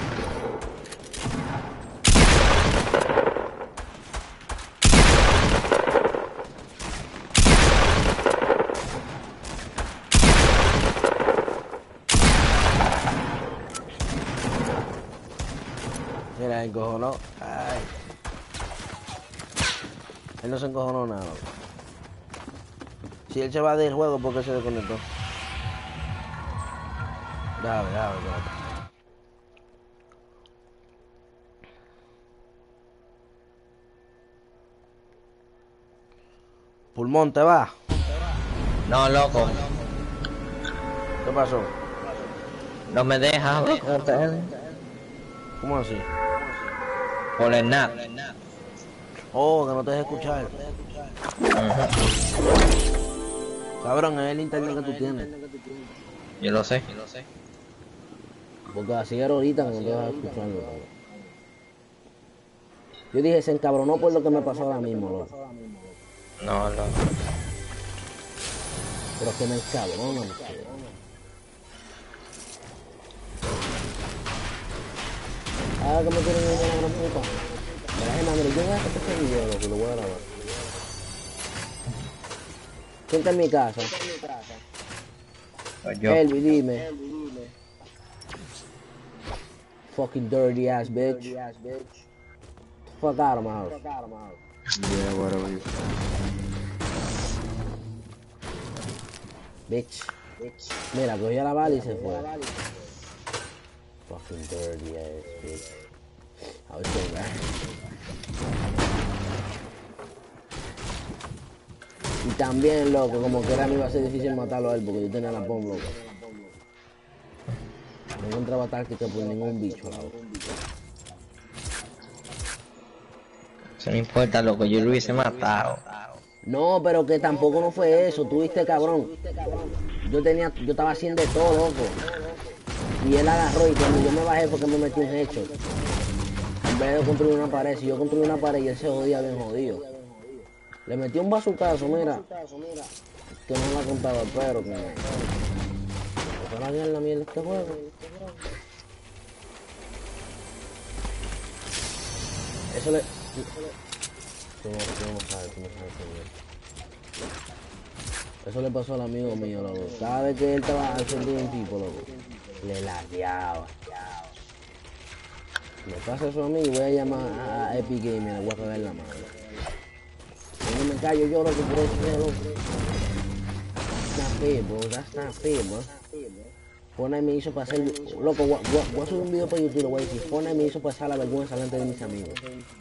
Mira, encojonó. Ay. Él no se encojonó nada, loco. Si él se va del juego, ¿por qué se desconectó? Dale, dale, dale. Pulmón, ¿te va? No, loco. ¿Qué pasó? No me deja hablar con ustedes. ¿Cómo así? Por el nap. Oh, que no te dejes escuchar. Cabrón, es el internet que tú tienes. Yo lo sé, yo lo sé. Porque así era ahorita cuando te vas escuchando. Loco. Yo dije, se encabronó por lo que me pasó ahora mismo, loco. No, no. Pero es que me encabrona, muchacho. Ahora que me quieren ir a la gran puta. Pero es más, mire, yo voy a hacer este video, loco, y lo voy a grabar. ¿Quién está en mi casa? Pues yo. Elvi, dime. Fucking dirty ass bitch. Fuck out of my house. Yeah, whatever you say. Bitch. Mira, cogió la bala y se fue. Fucking dirty ass bitch. I was saying that. Y también, loco, como que era me iba a ser difícil matarlo a él porque yo tenía la bomba, loco. No encontraba táctica por ningún bicho, loco. Eso no importa, loco, yo lo hubiese matado. No, pero que tampoco no fue eso, tú viste, cabrón. Yo tenía, yo estaba haciendo todo, loco. Y él agarró y cuando yo me bajé fue que me metí un hecho. En vez de construir una pared, si yo construí una pared y él se jodía bien jodido. Le metí un bazucazo, mira. Que no me ha contado, pero que no. Ojalá bien la mierda de este juego. Eso le... Tú no, tú no sabes, tú no sabes quién es. Eso le pasó al amigo mío, loco. Cada vez que él estaba haciendo un tipo, loco, le lagueaba. Me pasa eso a mí y voy a llamar a Epic Games y le voy a cagar la mano. Si no me callo yo, loco, por eso, loco. That's not fair, bro. That's not fair, bro. Fortnite me hizo pasar... Loco, voy, voy, voy a subir un video para YouTube, lo voy a decir. Fortnite me hizo pasar la vergüenza delante de mis amigos.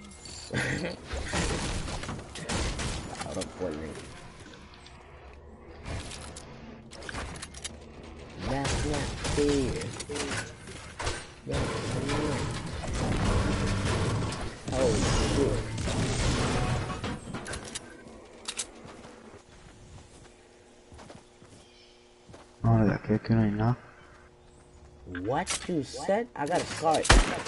Ahora Fortnite. That's not fair. That's not. Oh, shit. No, de aquí es que no hay nada. What you said? I got a card.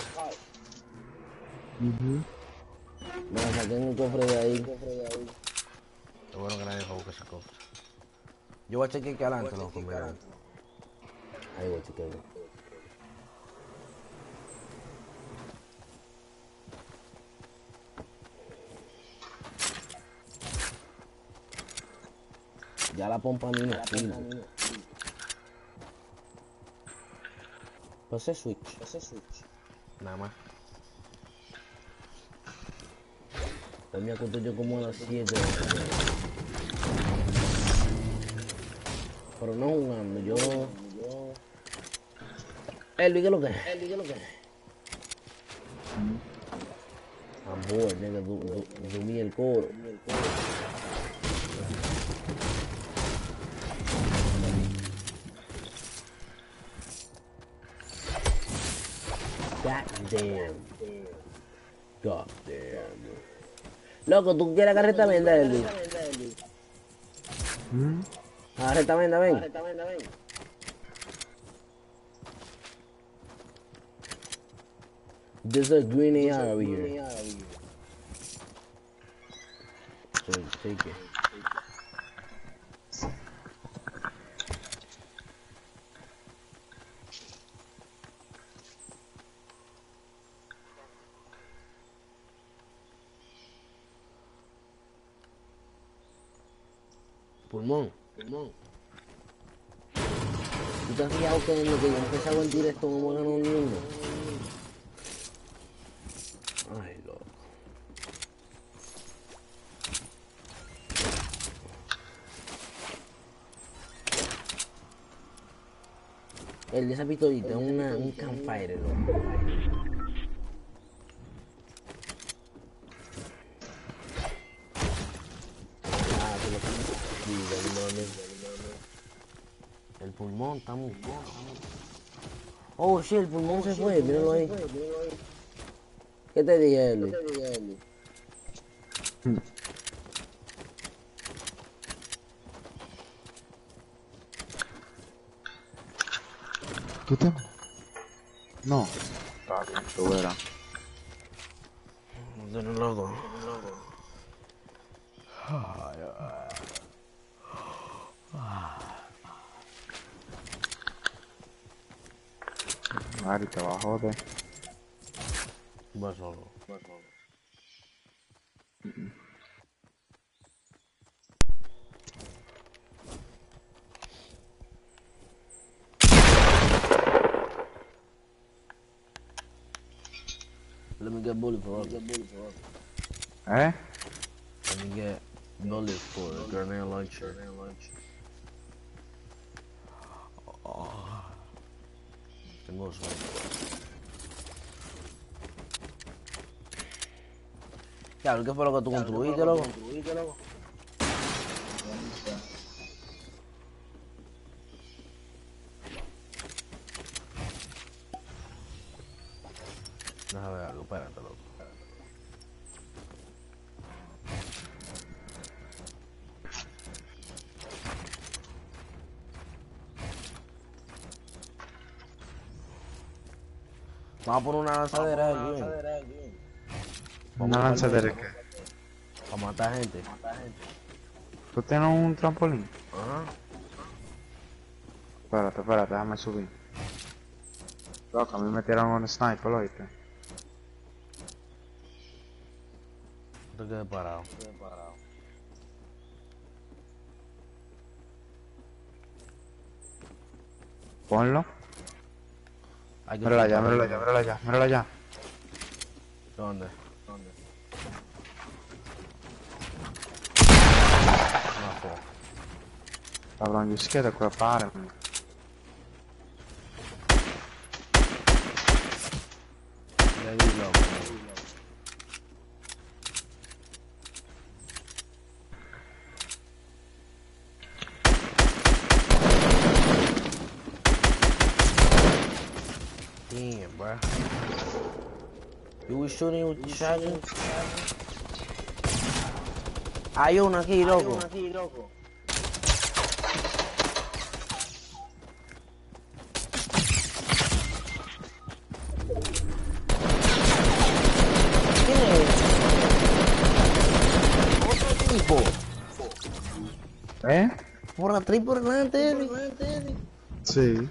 Mhm. Me la saqué en el cofre de ahí. Qué bueno que nadie robó ese cofre. Yo voy a chequear que adelante, loco, mira. Ahí voy a chequear. Ya la pompa a mí no sirve. Pase switch. Pase switch. Nada más. Hoy me acosté yo como a las siete de la mañana. Pero no jugando, yo... Elvi, ¿qué es lo que es? Elvi, ¿qué es lo que es? I'm bored, nigga, du, du, dormí el coro. God damn. God damn. Loco, ¿tú quieres agarrar esta venda, Elvi? ¿Mm? Agarra esta venda, ven. There's a green A R over here. So, take it. Pulmón, pulmón. ¿Tú te has fijado que desde que yo empezaba el directo no me ganó ni uno? Ay, loco. El de esa pistolita es una, un campfire, loco. Ah, se lo sí, pulmones. El pulmón está muy... Oh, shit, el pulmón se fue, míralo ahí. ¿Qué te dije, Eli? ¿Tú te? No. Está bien, tú verás. No tiene loco. Mari, te va a joder. Va solo. Let me get bullet for us. ¿Eh? Let me get bullet for a grenade launcher. Tengo sueño. Claro, ¿qué fue lo que tú construiste, loco? Déjame ver algo, espérate, loco. Vamos a poner una lanzadera aquí. ¿Una lanzadera qué? Para matar gente. ¿Tú tienes un trampolín? Ajá. Espérate, espérate, déjame subir. Loco, a mí me tiraron un sniper, ¿oíste? No te quedes parado. Ponlo. Hay que Míralo allá, flipar. míralo allá, míralo allá, míralo allá. ¿Dónde? No, fo. Cabrón, yo scared of crap out of me. Le di, loco. Damn, bro. You was shooting with the shotgun? Hay uno aquí, loco. ¿Quién es? Otro tipo. ¿Eh? Por atrás y por delante, Eddie. Sí.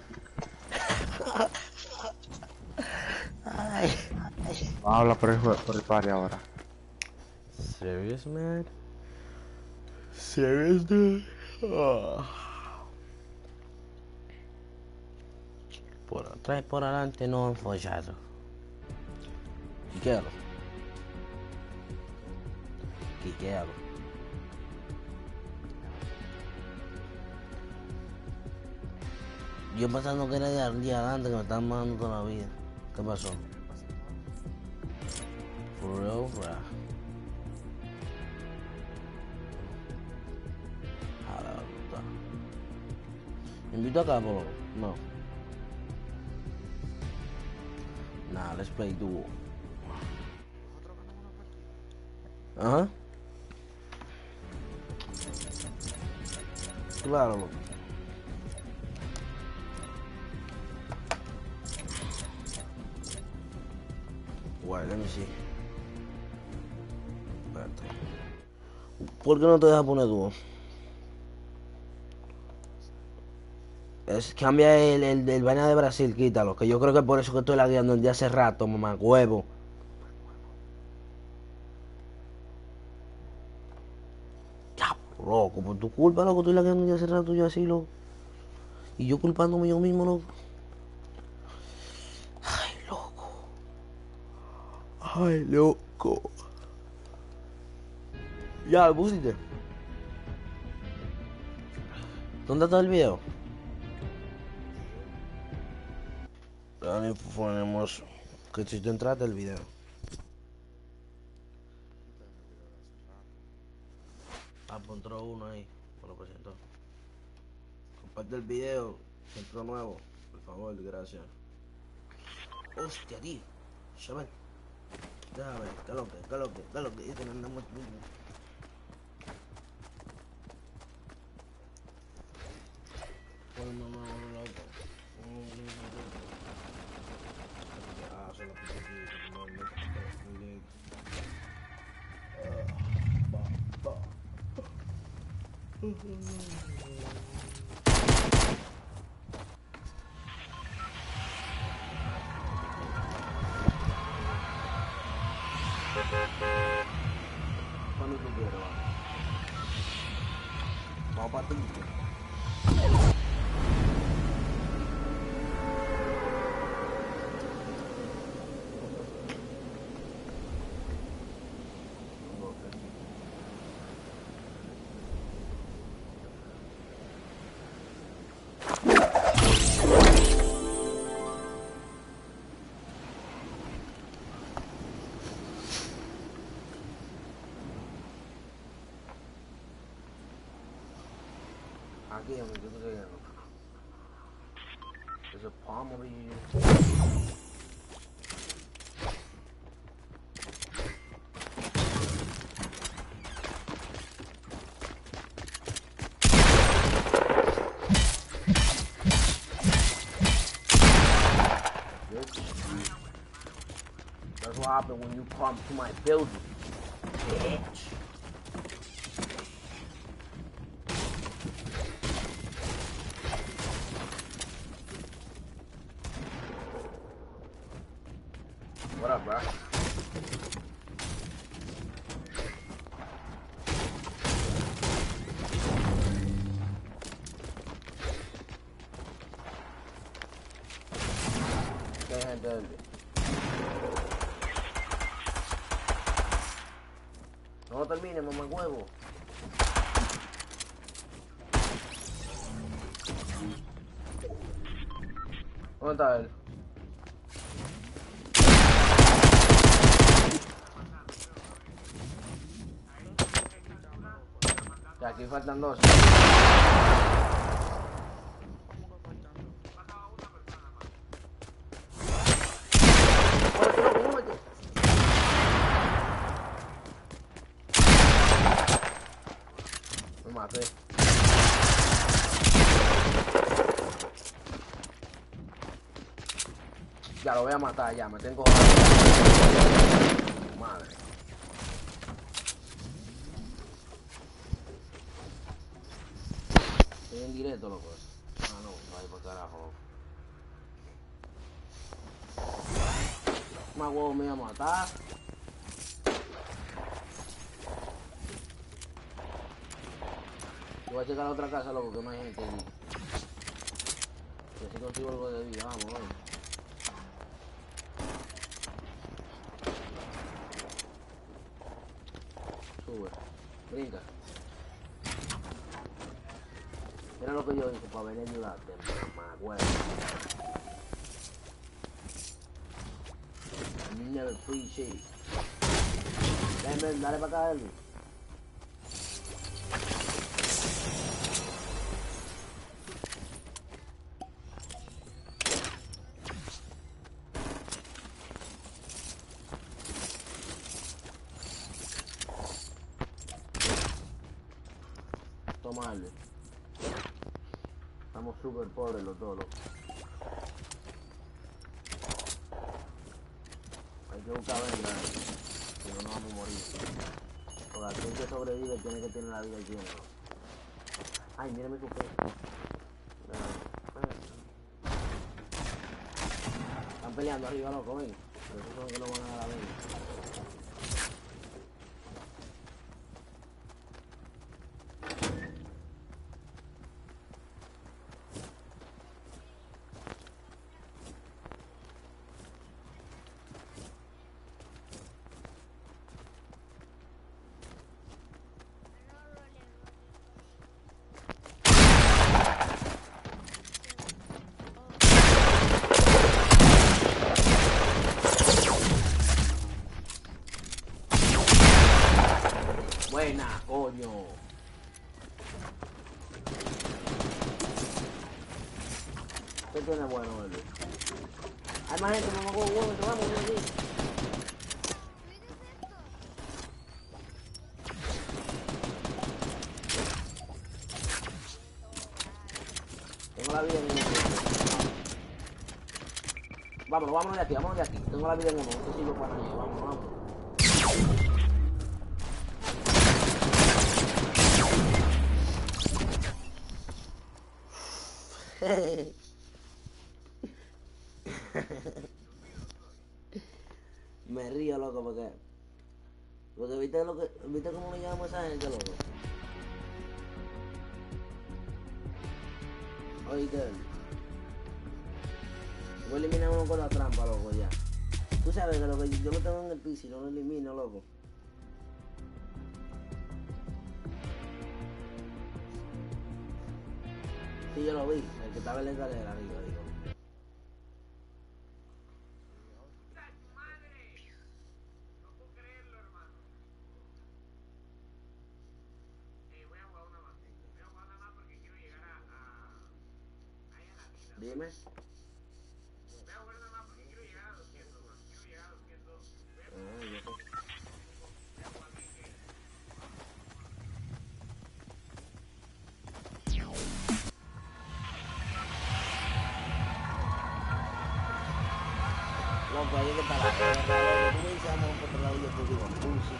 Ay. Vamos a hablar por el, jue- por el party ahora. Serious, man? Serious, dude? Oh. Por atrás y por adelante no han follado. Quiquéalo. Quiquéalo. Yo pensando que era de al día adelante que me estaban mandando toda la vida. ¿Qué pasó? For real, bro. A la puta. ¿Me invito acá, bro? No. Nah, let's play duo. Ajá. Claro, loco. Wait, let me see. Espérate. ¿Por qué no te deja poner dúo? Es, cambia el, el, el vaina de Brasil, quítalo. Que yo creo que por eso que estoy lagueando el día hace rato, mamá, huevo. Ya, loco, por tu culpa, loco, estoy lagueando el día hace rato yo así, loco. Y yo culpándome yo mismo, loco. Ay, loco. Ay, loco. Ya, lo pusiste. ¿Dónde está el video? Ahora ponemos que si te entraste el video. Ah, pues entró uno ahí, me lo presentó. Comparte el video, si entró nuevo, por favor, gracias. Hostia, tío, chaval. Déjame ver, qué lo que, qué lo que, qué lo que, este no andamos mismo. Ponme nuevo, loco. Cuando tú quieras, vamos. Vamos para ti. Aquí, amigo, ¿qué estoy viendo? There's a palm over here. That's what happened when you come to my building, bitch. What up, bro? Can't handle it. No termine, mamá huevo. ¿Dónde está él? Ya, aquí faltan dos. Me maté. Ya lo voy a matar, ya, me tengo... Madre. Estoy en directo, loco. Ah, no, vaya por carajo. Más huevo me iba a matar. Yo voy a checar la otra casa, loco, que no hay gente allí. Que si consigo algo de vida, vamos, vamos. Sube, brinca. Mira lo que yo hice para venir a ayudarte, mamá, güey. You never appreciate. Ven, ven, dale para acá, Elvis. Toma, Elvis. Estamos súper pobres los dos, loco. Hay que buscar venga, si no nos vamos a morir. Porque aquel que sobrevive tiene que tener la vida llena. Ay, mírame su fe. Están peleando arriba, loco, ven. Pero esos son los que no van a dar la venga. Buena, coño. ¿Qué tiene bueno, Elvis? Hay más gente, mamá, huevo, huevo, te vamos, ven aquí. Tengo la vida en uno. Vámonos, vámonos de aquí, vámonos de aquí. Tengo la vida en uno, no te sirvo para nada. Vámonos, vámonos. Me río, loco, porque... Porque viste lo que... ¿Viste cómo le llamamos a esa gente, loco? Oíste. Voy a eliminar uno con la trampa, loco, ya. Tú sabes que lo que yo lo tengo en el piso y no lo elimino, loco. Sí, yo lo vi. El que estaba en la escalera arriba, digo. Dime. Ah, yo sé. Loco, ahí es que está la guerra, loco. Tú me dices, vamos por otro lado y yo te digo, pussy.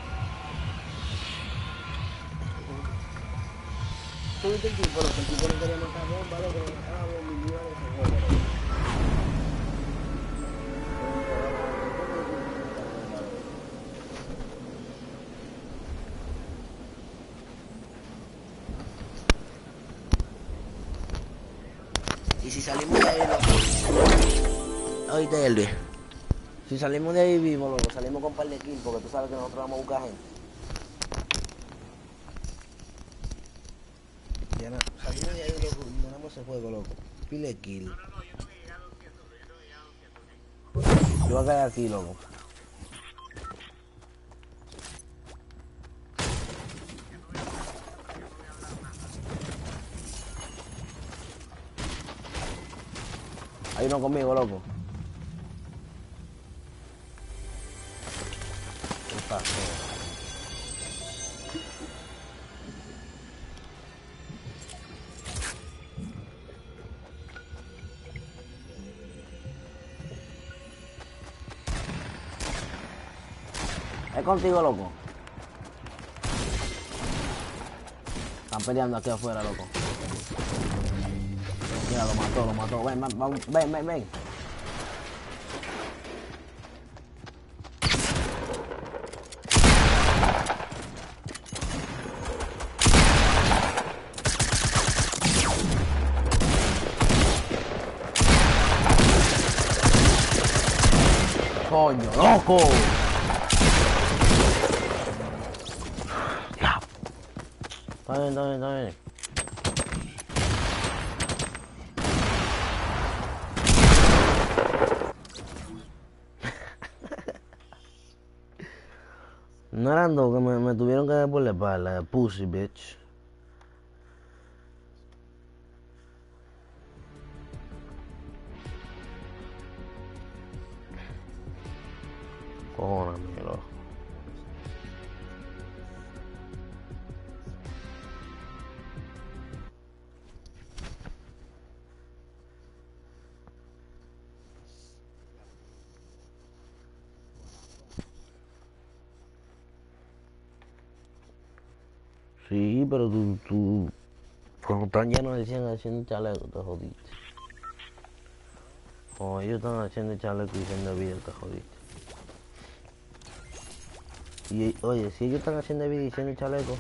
Tú viste el tipo, loco, el tipo no quería montar bomba, loco, no mataba dos millones de juego, loco. Y si salimos de ahí, loco. Oíste, Elvis. Si salimos de ahí vivo, loco, salimos con un par de kills, porque tú sabes que nosotros vamos a buscar gente. Ya no, salimos de ahí, loco, y ganamos ese juego, loco. Pile de kill. No, no, no, yo no me he llegado a doscientos, yo no me he llegado a doscientos. Yo voy a caer aquí, loco. Hay uno conmigo, loco. ¿Qué pasó? Es contigo, loco. Están peleando aquí afuera, loco. Mira, lo mató, lo mató. Ven, ven, vamos, ven, ven, ven. Coño, loco. Ya. Está bien, está bien, está bien. No eran dos que me, me tuvieron que dar por la espalda, pussy, bitch. Cojones, mira. Sí, pero tú, tú, cuando están llenos de cien haciendo chaleco, te jodiste. Como ellos están haciendo chaleco y haciendo vida, te jodiste. Y oye, si ellos están haciendo vida y haciendo chaleco,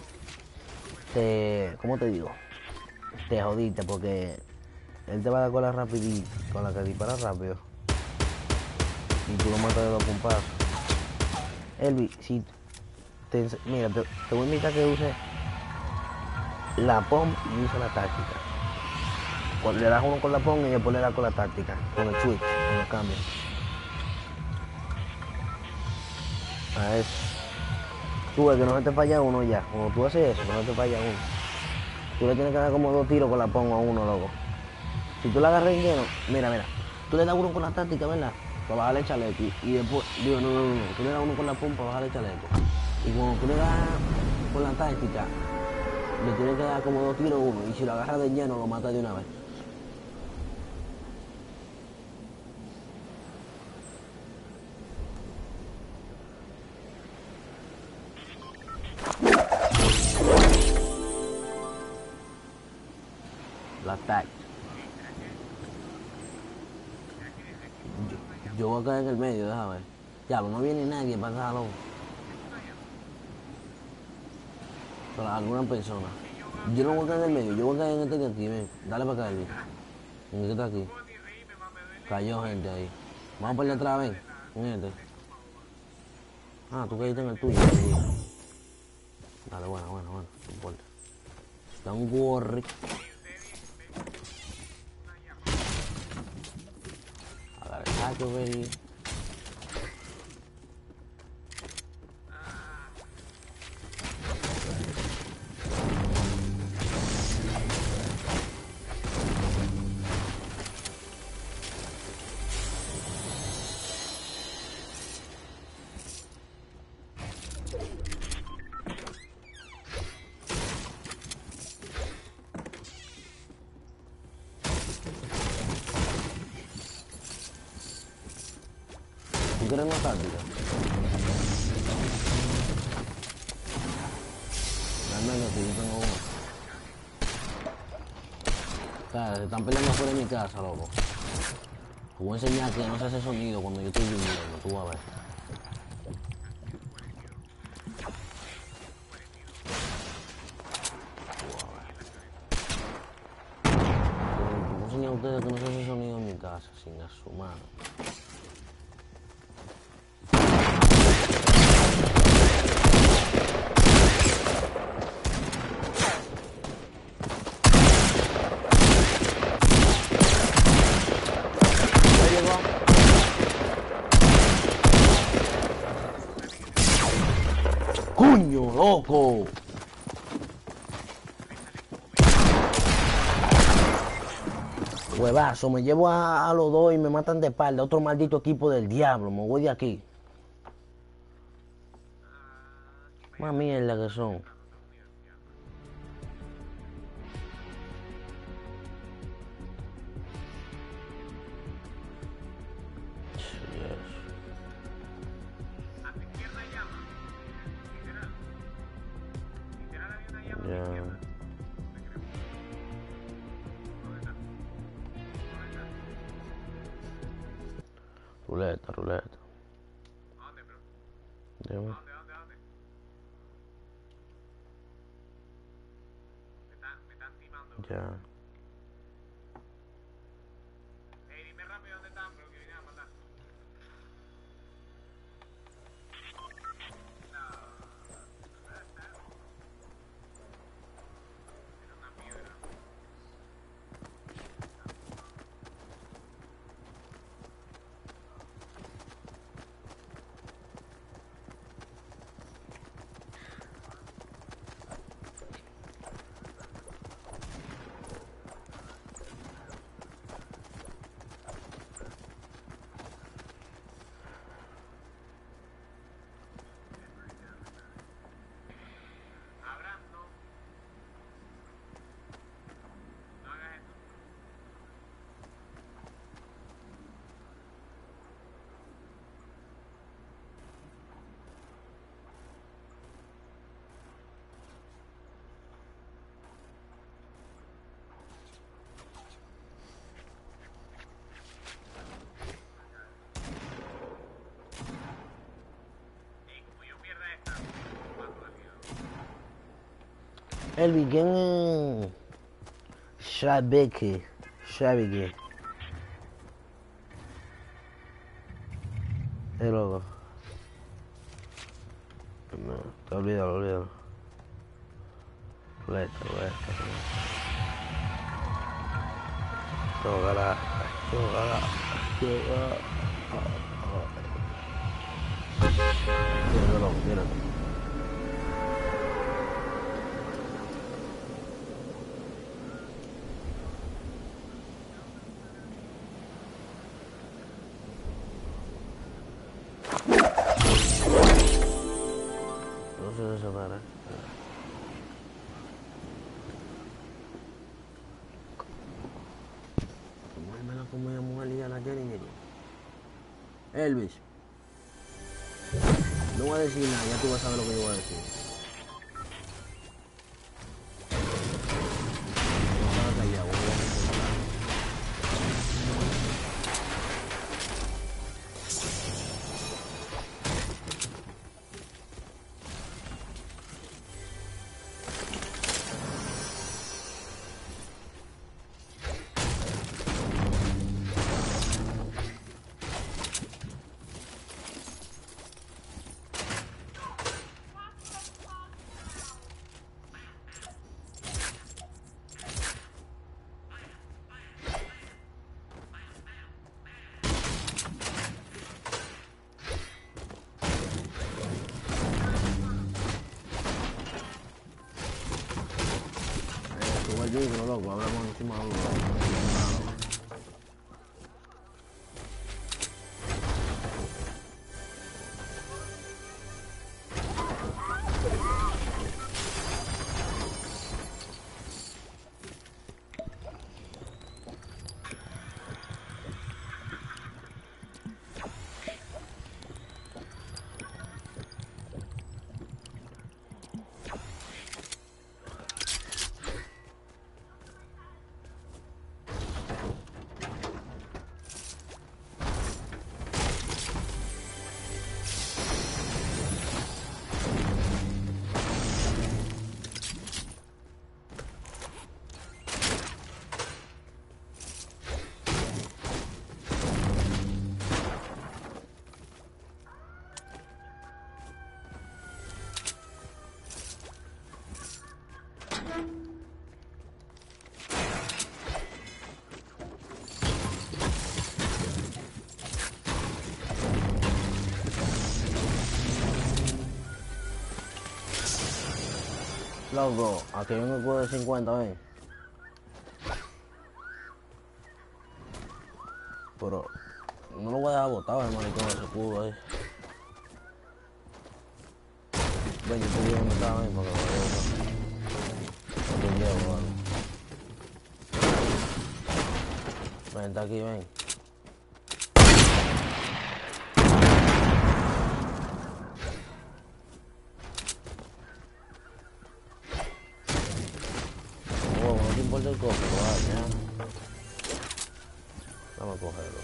te, ¿cómo te digo? Te jodiste porque él te va a dar con la rapidita, con la que dispara rápido. Y tú lo matas de dos compasos. Elvi, si te, mira, te, te voy a invitar a que use la P O M y use la táctica. Cuando le das uno con la P O M y después le das con la táctica, con el switch, con el cambio. A eso. Tú ves que no se te falla uno ya. Cuando tú haces eso, no se te falla uno. Tú le tienes que dar como dos tiros con la P O M a uno, loco. Si tú le agarras en lleno, mira, mira. Tú le das uno con la táctica, ¿verdad? Para bajarle el chaleco. Y después, digo, no, no, no, no. Tú le das uno con la P O M para bajarle el chaleco. Y cuando tú le das con la táctica, le tienes que dar como dos tiros a uno. Y si lo agarras de lleno, lo matas de una vez. La táctica. Yo voy a caer en el medio, déjame ver. Ya, no viene nadie para acá, loco. Pero alguna persona. Yo no voy a caer en el medio, yo voy a caer en este que aquí, ven. Dale para acá, Elvis. En este que está aquí. Cayó gente ahí. Vamos por allá atrás, ven. En este. Ah, tú caíste en el tuyo. Sí. Dale, bueno, bueno, bueno. No importa. Don't worry. Agarra el saco, baby. ¿Tú quieres una táctica? Realmente sí, yo tengo uno. O sea, se están peleando fuera de mi casa, loco. Te voy a enseñar que no se hace sonido cuando yo estoy viviendo, tú vas a ver. Te voy a enseñar a ustedes que no se hace sonido en mi casa, sin a su mano. ¡Coño, loco! Huevazo, me llevo a, a los dos y me matan de espalda. Otro maldito equipo del diablo, me voy de aquí. Más mierda que son. Ya. Ruleta, ruleta. ¿Dónde, bro? Dime. ¿Dónde, dónde, dónde? Me están, me están timando. Bro. Ya. Ey, dime rápido dónde están, bro, que vienen a matar. Era una piedra. Abraham, no. No hagas esto. Ey, como yo pierda esta, mato rápido. Elvi, ¿quién es? Shabiki. Shabiki. Eh, loco. No, te olvídalo, olvídalo. Ruleta, ruleta, ruleta. Chócala, chócala, chócala. Tírate, loco, tírate. No se separa. Me la comí a mujer y a la Jenny. Elvis. No voy a decir nada, ya tú vas a saber lo que yo voy a decir. No estaba callado, voy a decir nada. Sube el micro, loco, hablamos encima de uno. Loco, aquí hay un escudo de cincuenta, ven. Pero no lo voy a dejar botado, hermano, con ese escudo ahí. Ven, yo te digo dónde está, ven, porque lo voy a botar. No te llevo, vale. Ven, está aquí, ven. Oh, no te importa el copo, vale, ya. Vamos a cogerlo.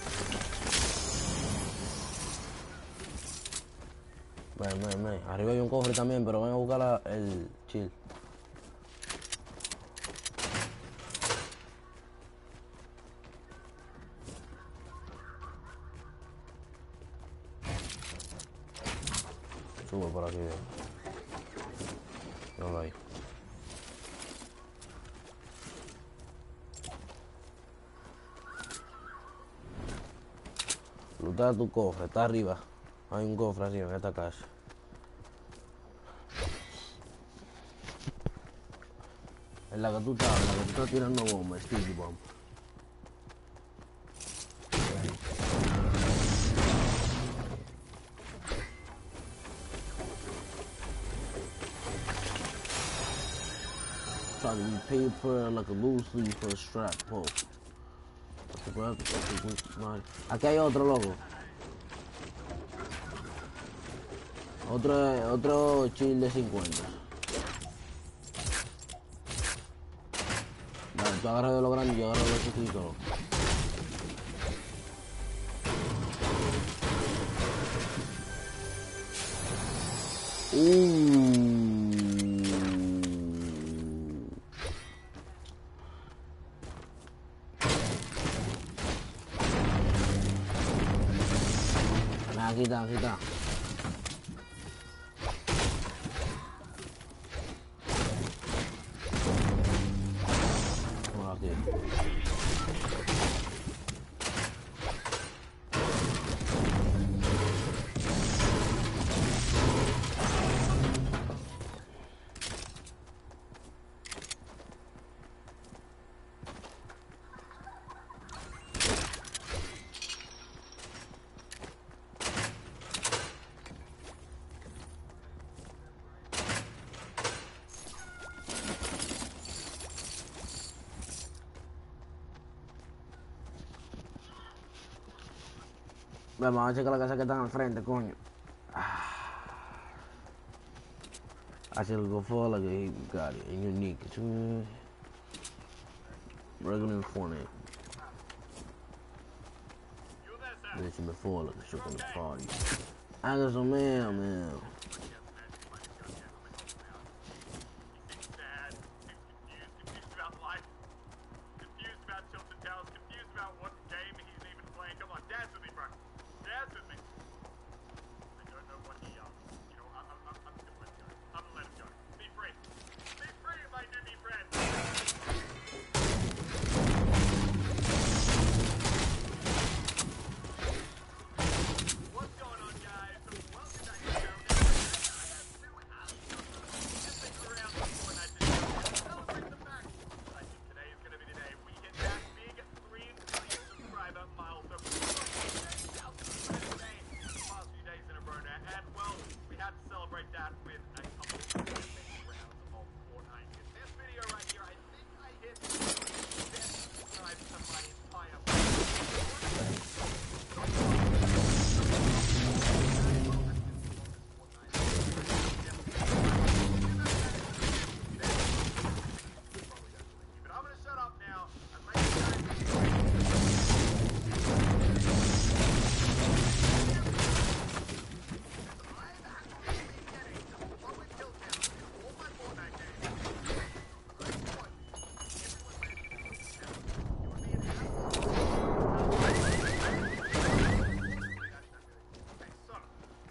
Ven, ven, ven. Arriba hay un cofre también, pero ven a buscar la, el chill. Sube por aquí, ven. No lo hay. Luta tu cofre, está arriba. Hay un cofre arriba en esta casa. En la que tú estás, en la que tú estás tirando bombas, sticky bomb. Try to be paper like a loose leaf for a strap pull. Aquí hay otro, loco. Otro, otro chill de cincuenta. Vale, tú agarras de lo grande y yo agarro de lo chiquito. Uh. Aquí está, aquí está. Vamos aquí. Vamos a checar la casa que están al frente, coño. I should go for like a got it. And unique. It's uh, regular Fortnite. Mentioned before, like a shook on the party. I got some mail, man.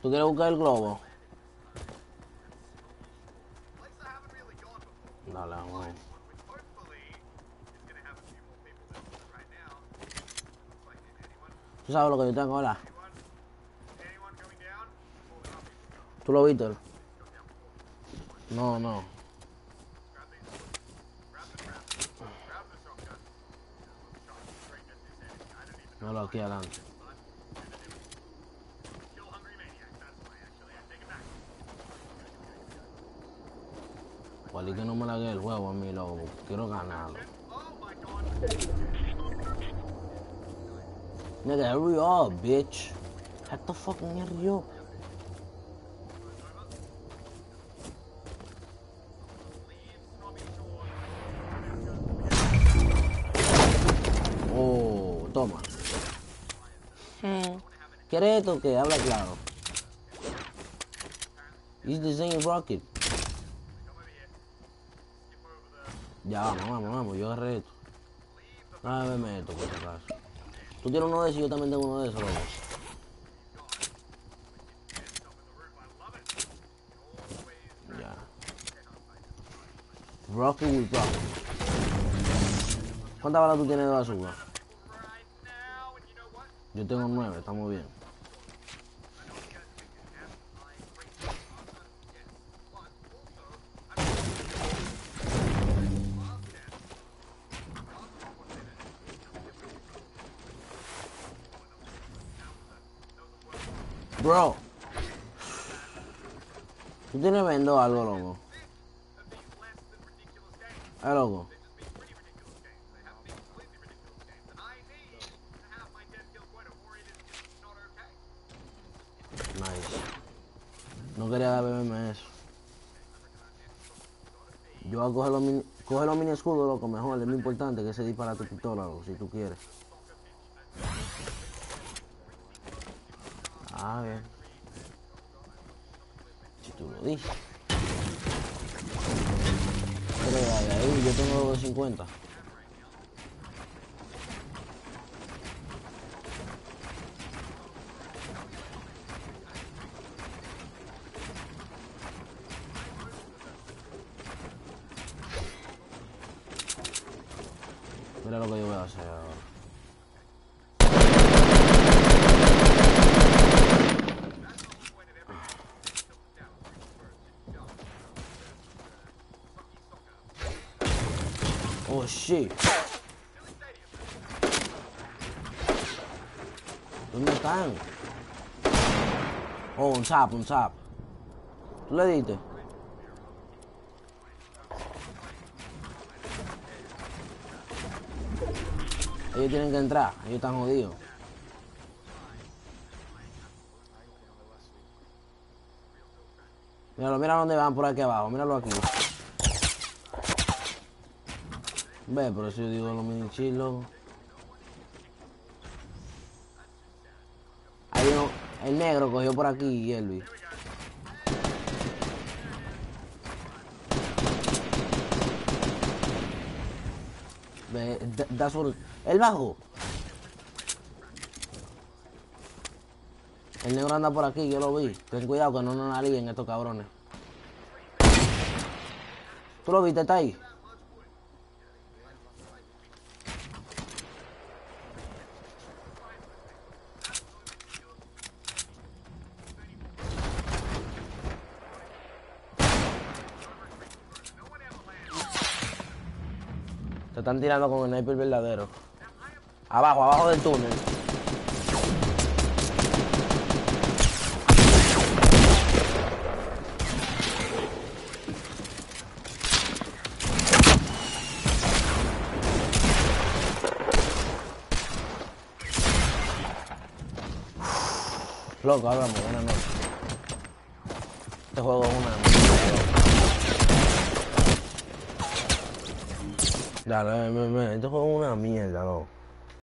¿Tú quieres buscar el globo? Dale, güey. ¿Tú sabes lo que yo tengo ahora? ¿Tú lo viste? No, no. Míralo aquí adelante. Igual y que no me lague el juego a mí, loco. Quiero ganarlo. Nigga, hurry up, bitch. Have to fucking hurry up. Oh, toma. ¿Quieres esto que habla claro? Is the same rocket. Ya, vamos, vamos, vamos, yo agarré esto. Déjame verme esto, por si acaso. Tú tienes uno de esos y yo también tengo uno de esos, loco. Ya. Rocket with rocket. ¿Cuántas balas tú tienes de bazooka? Yo tengo nueve, estamos bien. Bro, tú tienes vendo algo, loco. Eh, loco. Nice. No quería beberme eso. Yo voy a coger los mini, coge los mini escudos, loco, mejor. Es muy importante que se dispara tu pistola, loco, si tú quieres. Ah, bien. Si tú lo dices. Pero de ahí yo tengo dos de cincuenta. Mira lo que yo voy a hacer ahora. Oh shit. ¿Dónde están? Oh, un tap, un tap. ¿Tú le diste? Ellos tienen que entrar, ellos están jodidos. Míralo, mira dónde van por aquí abajo, míralo aquí. Ve, por eso yo digo los mini chill, loco. Hay uno, el negro cogió por aquí y Elvis. Ve, da su... El bajo. El negro anda por aquí, yo lo vi. Ten cuidado que no nos nalguen estos cabrones. ¿Tú lo viste? ¿Está ahí? Te están tirando con el sniper verdadero. Abajo, abajo del túnel. Loco, hablamos, buenas noches. Este juego es una mierda. Dale, me, me, este juego es una mierda, loco.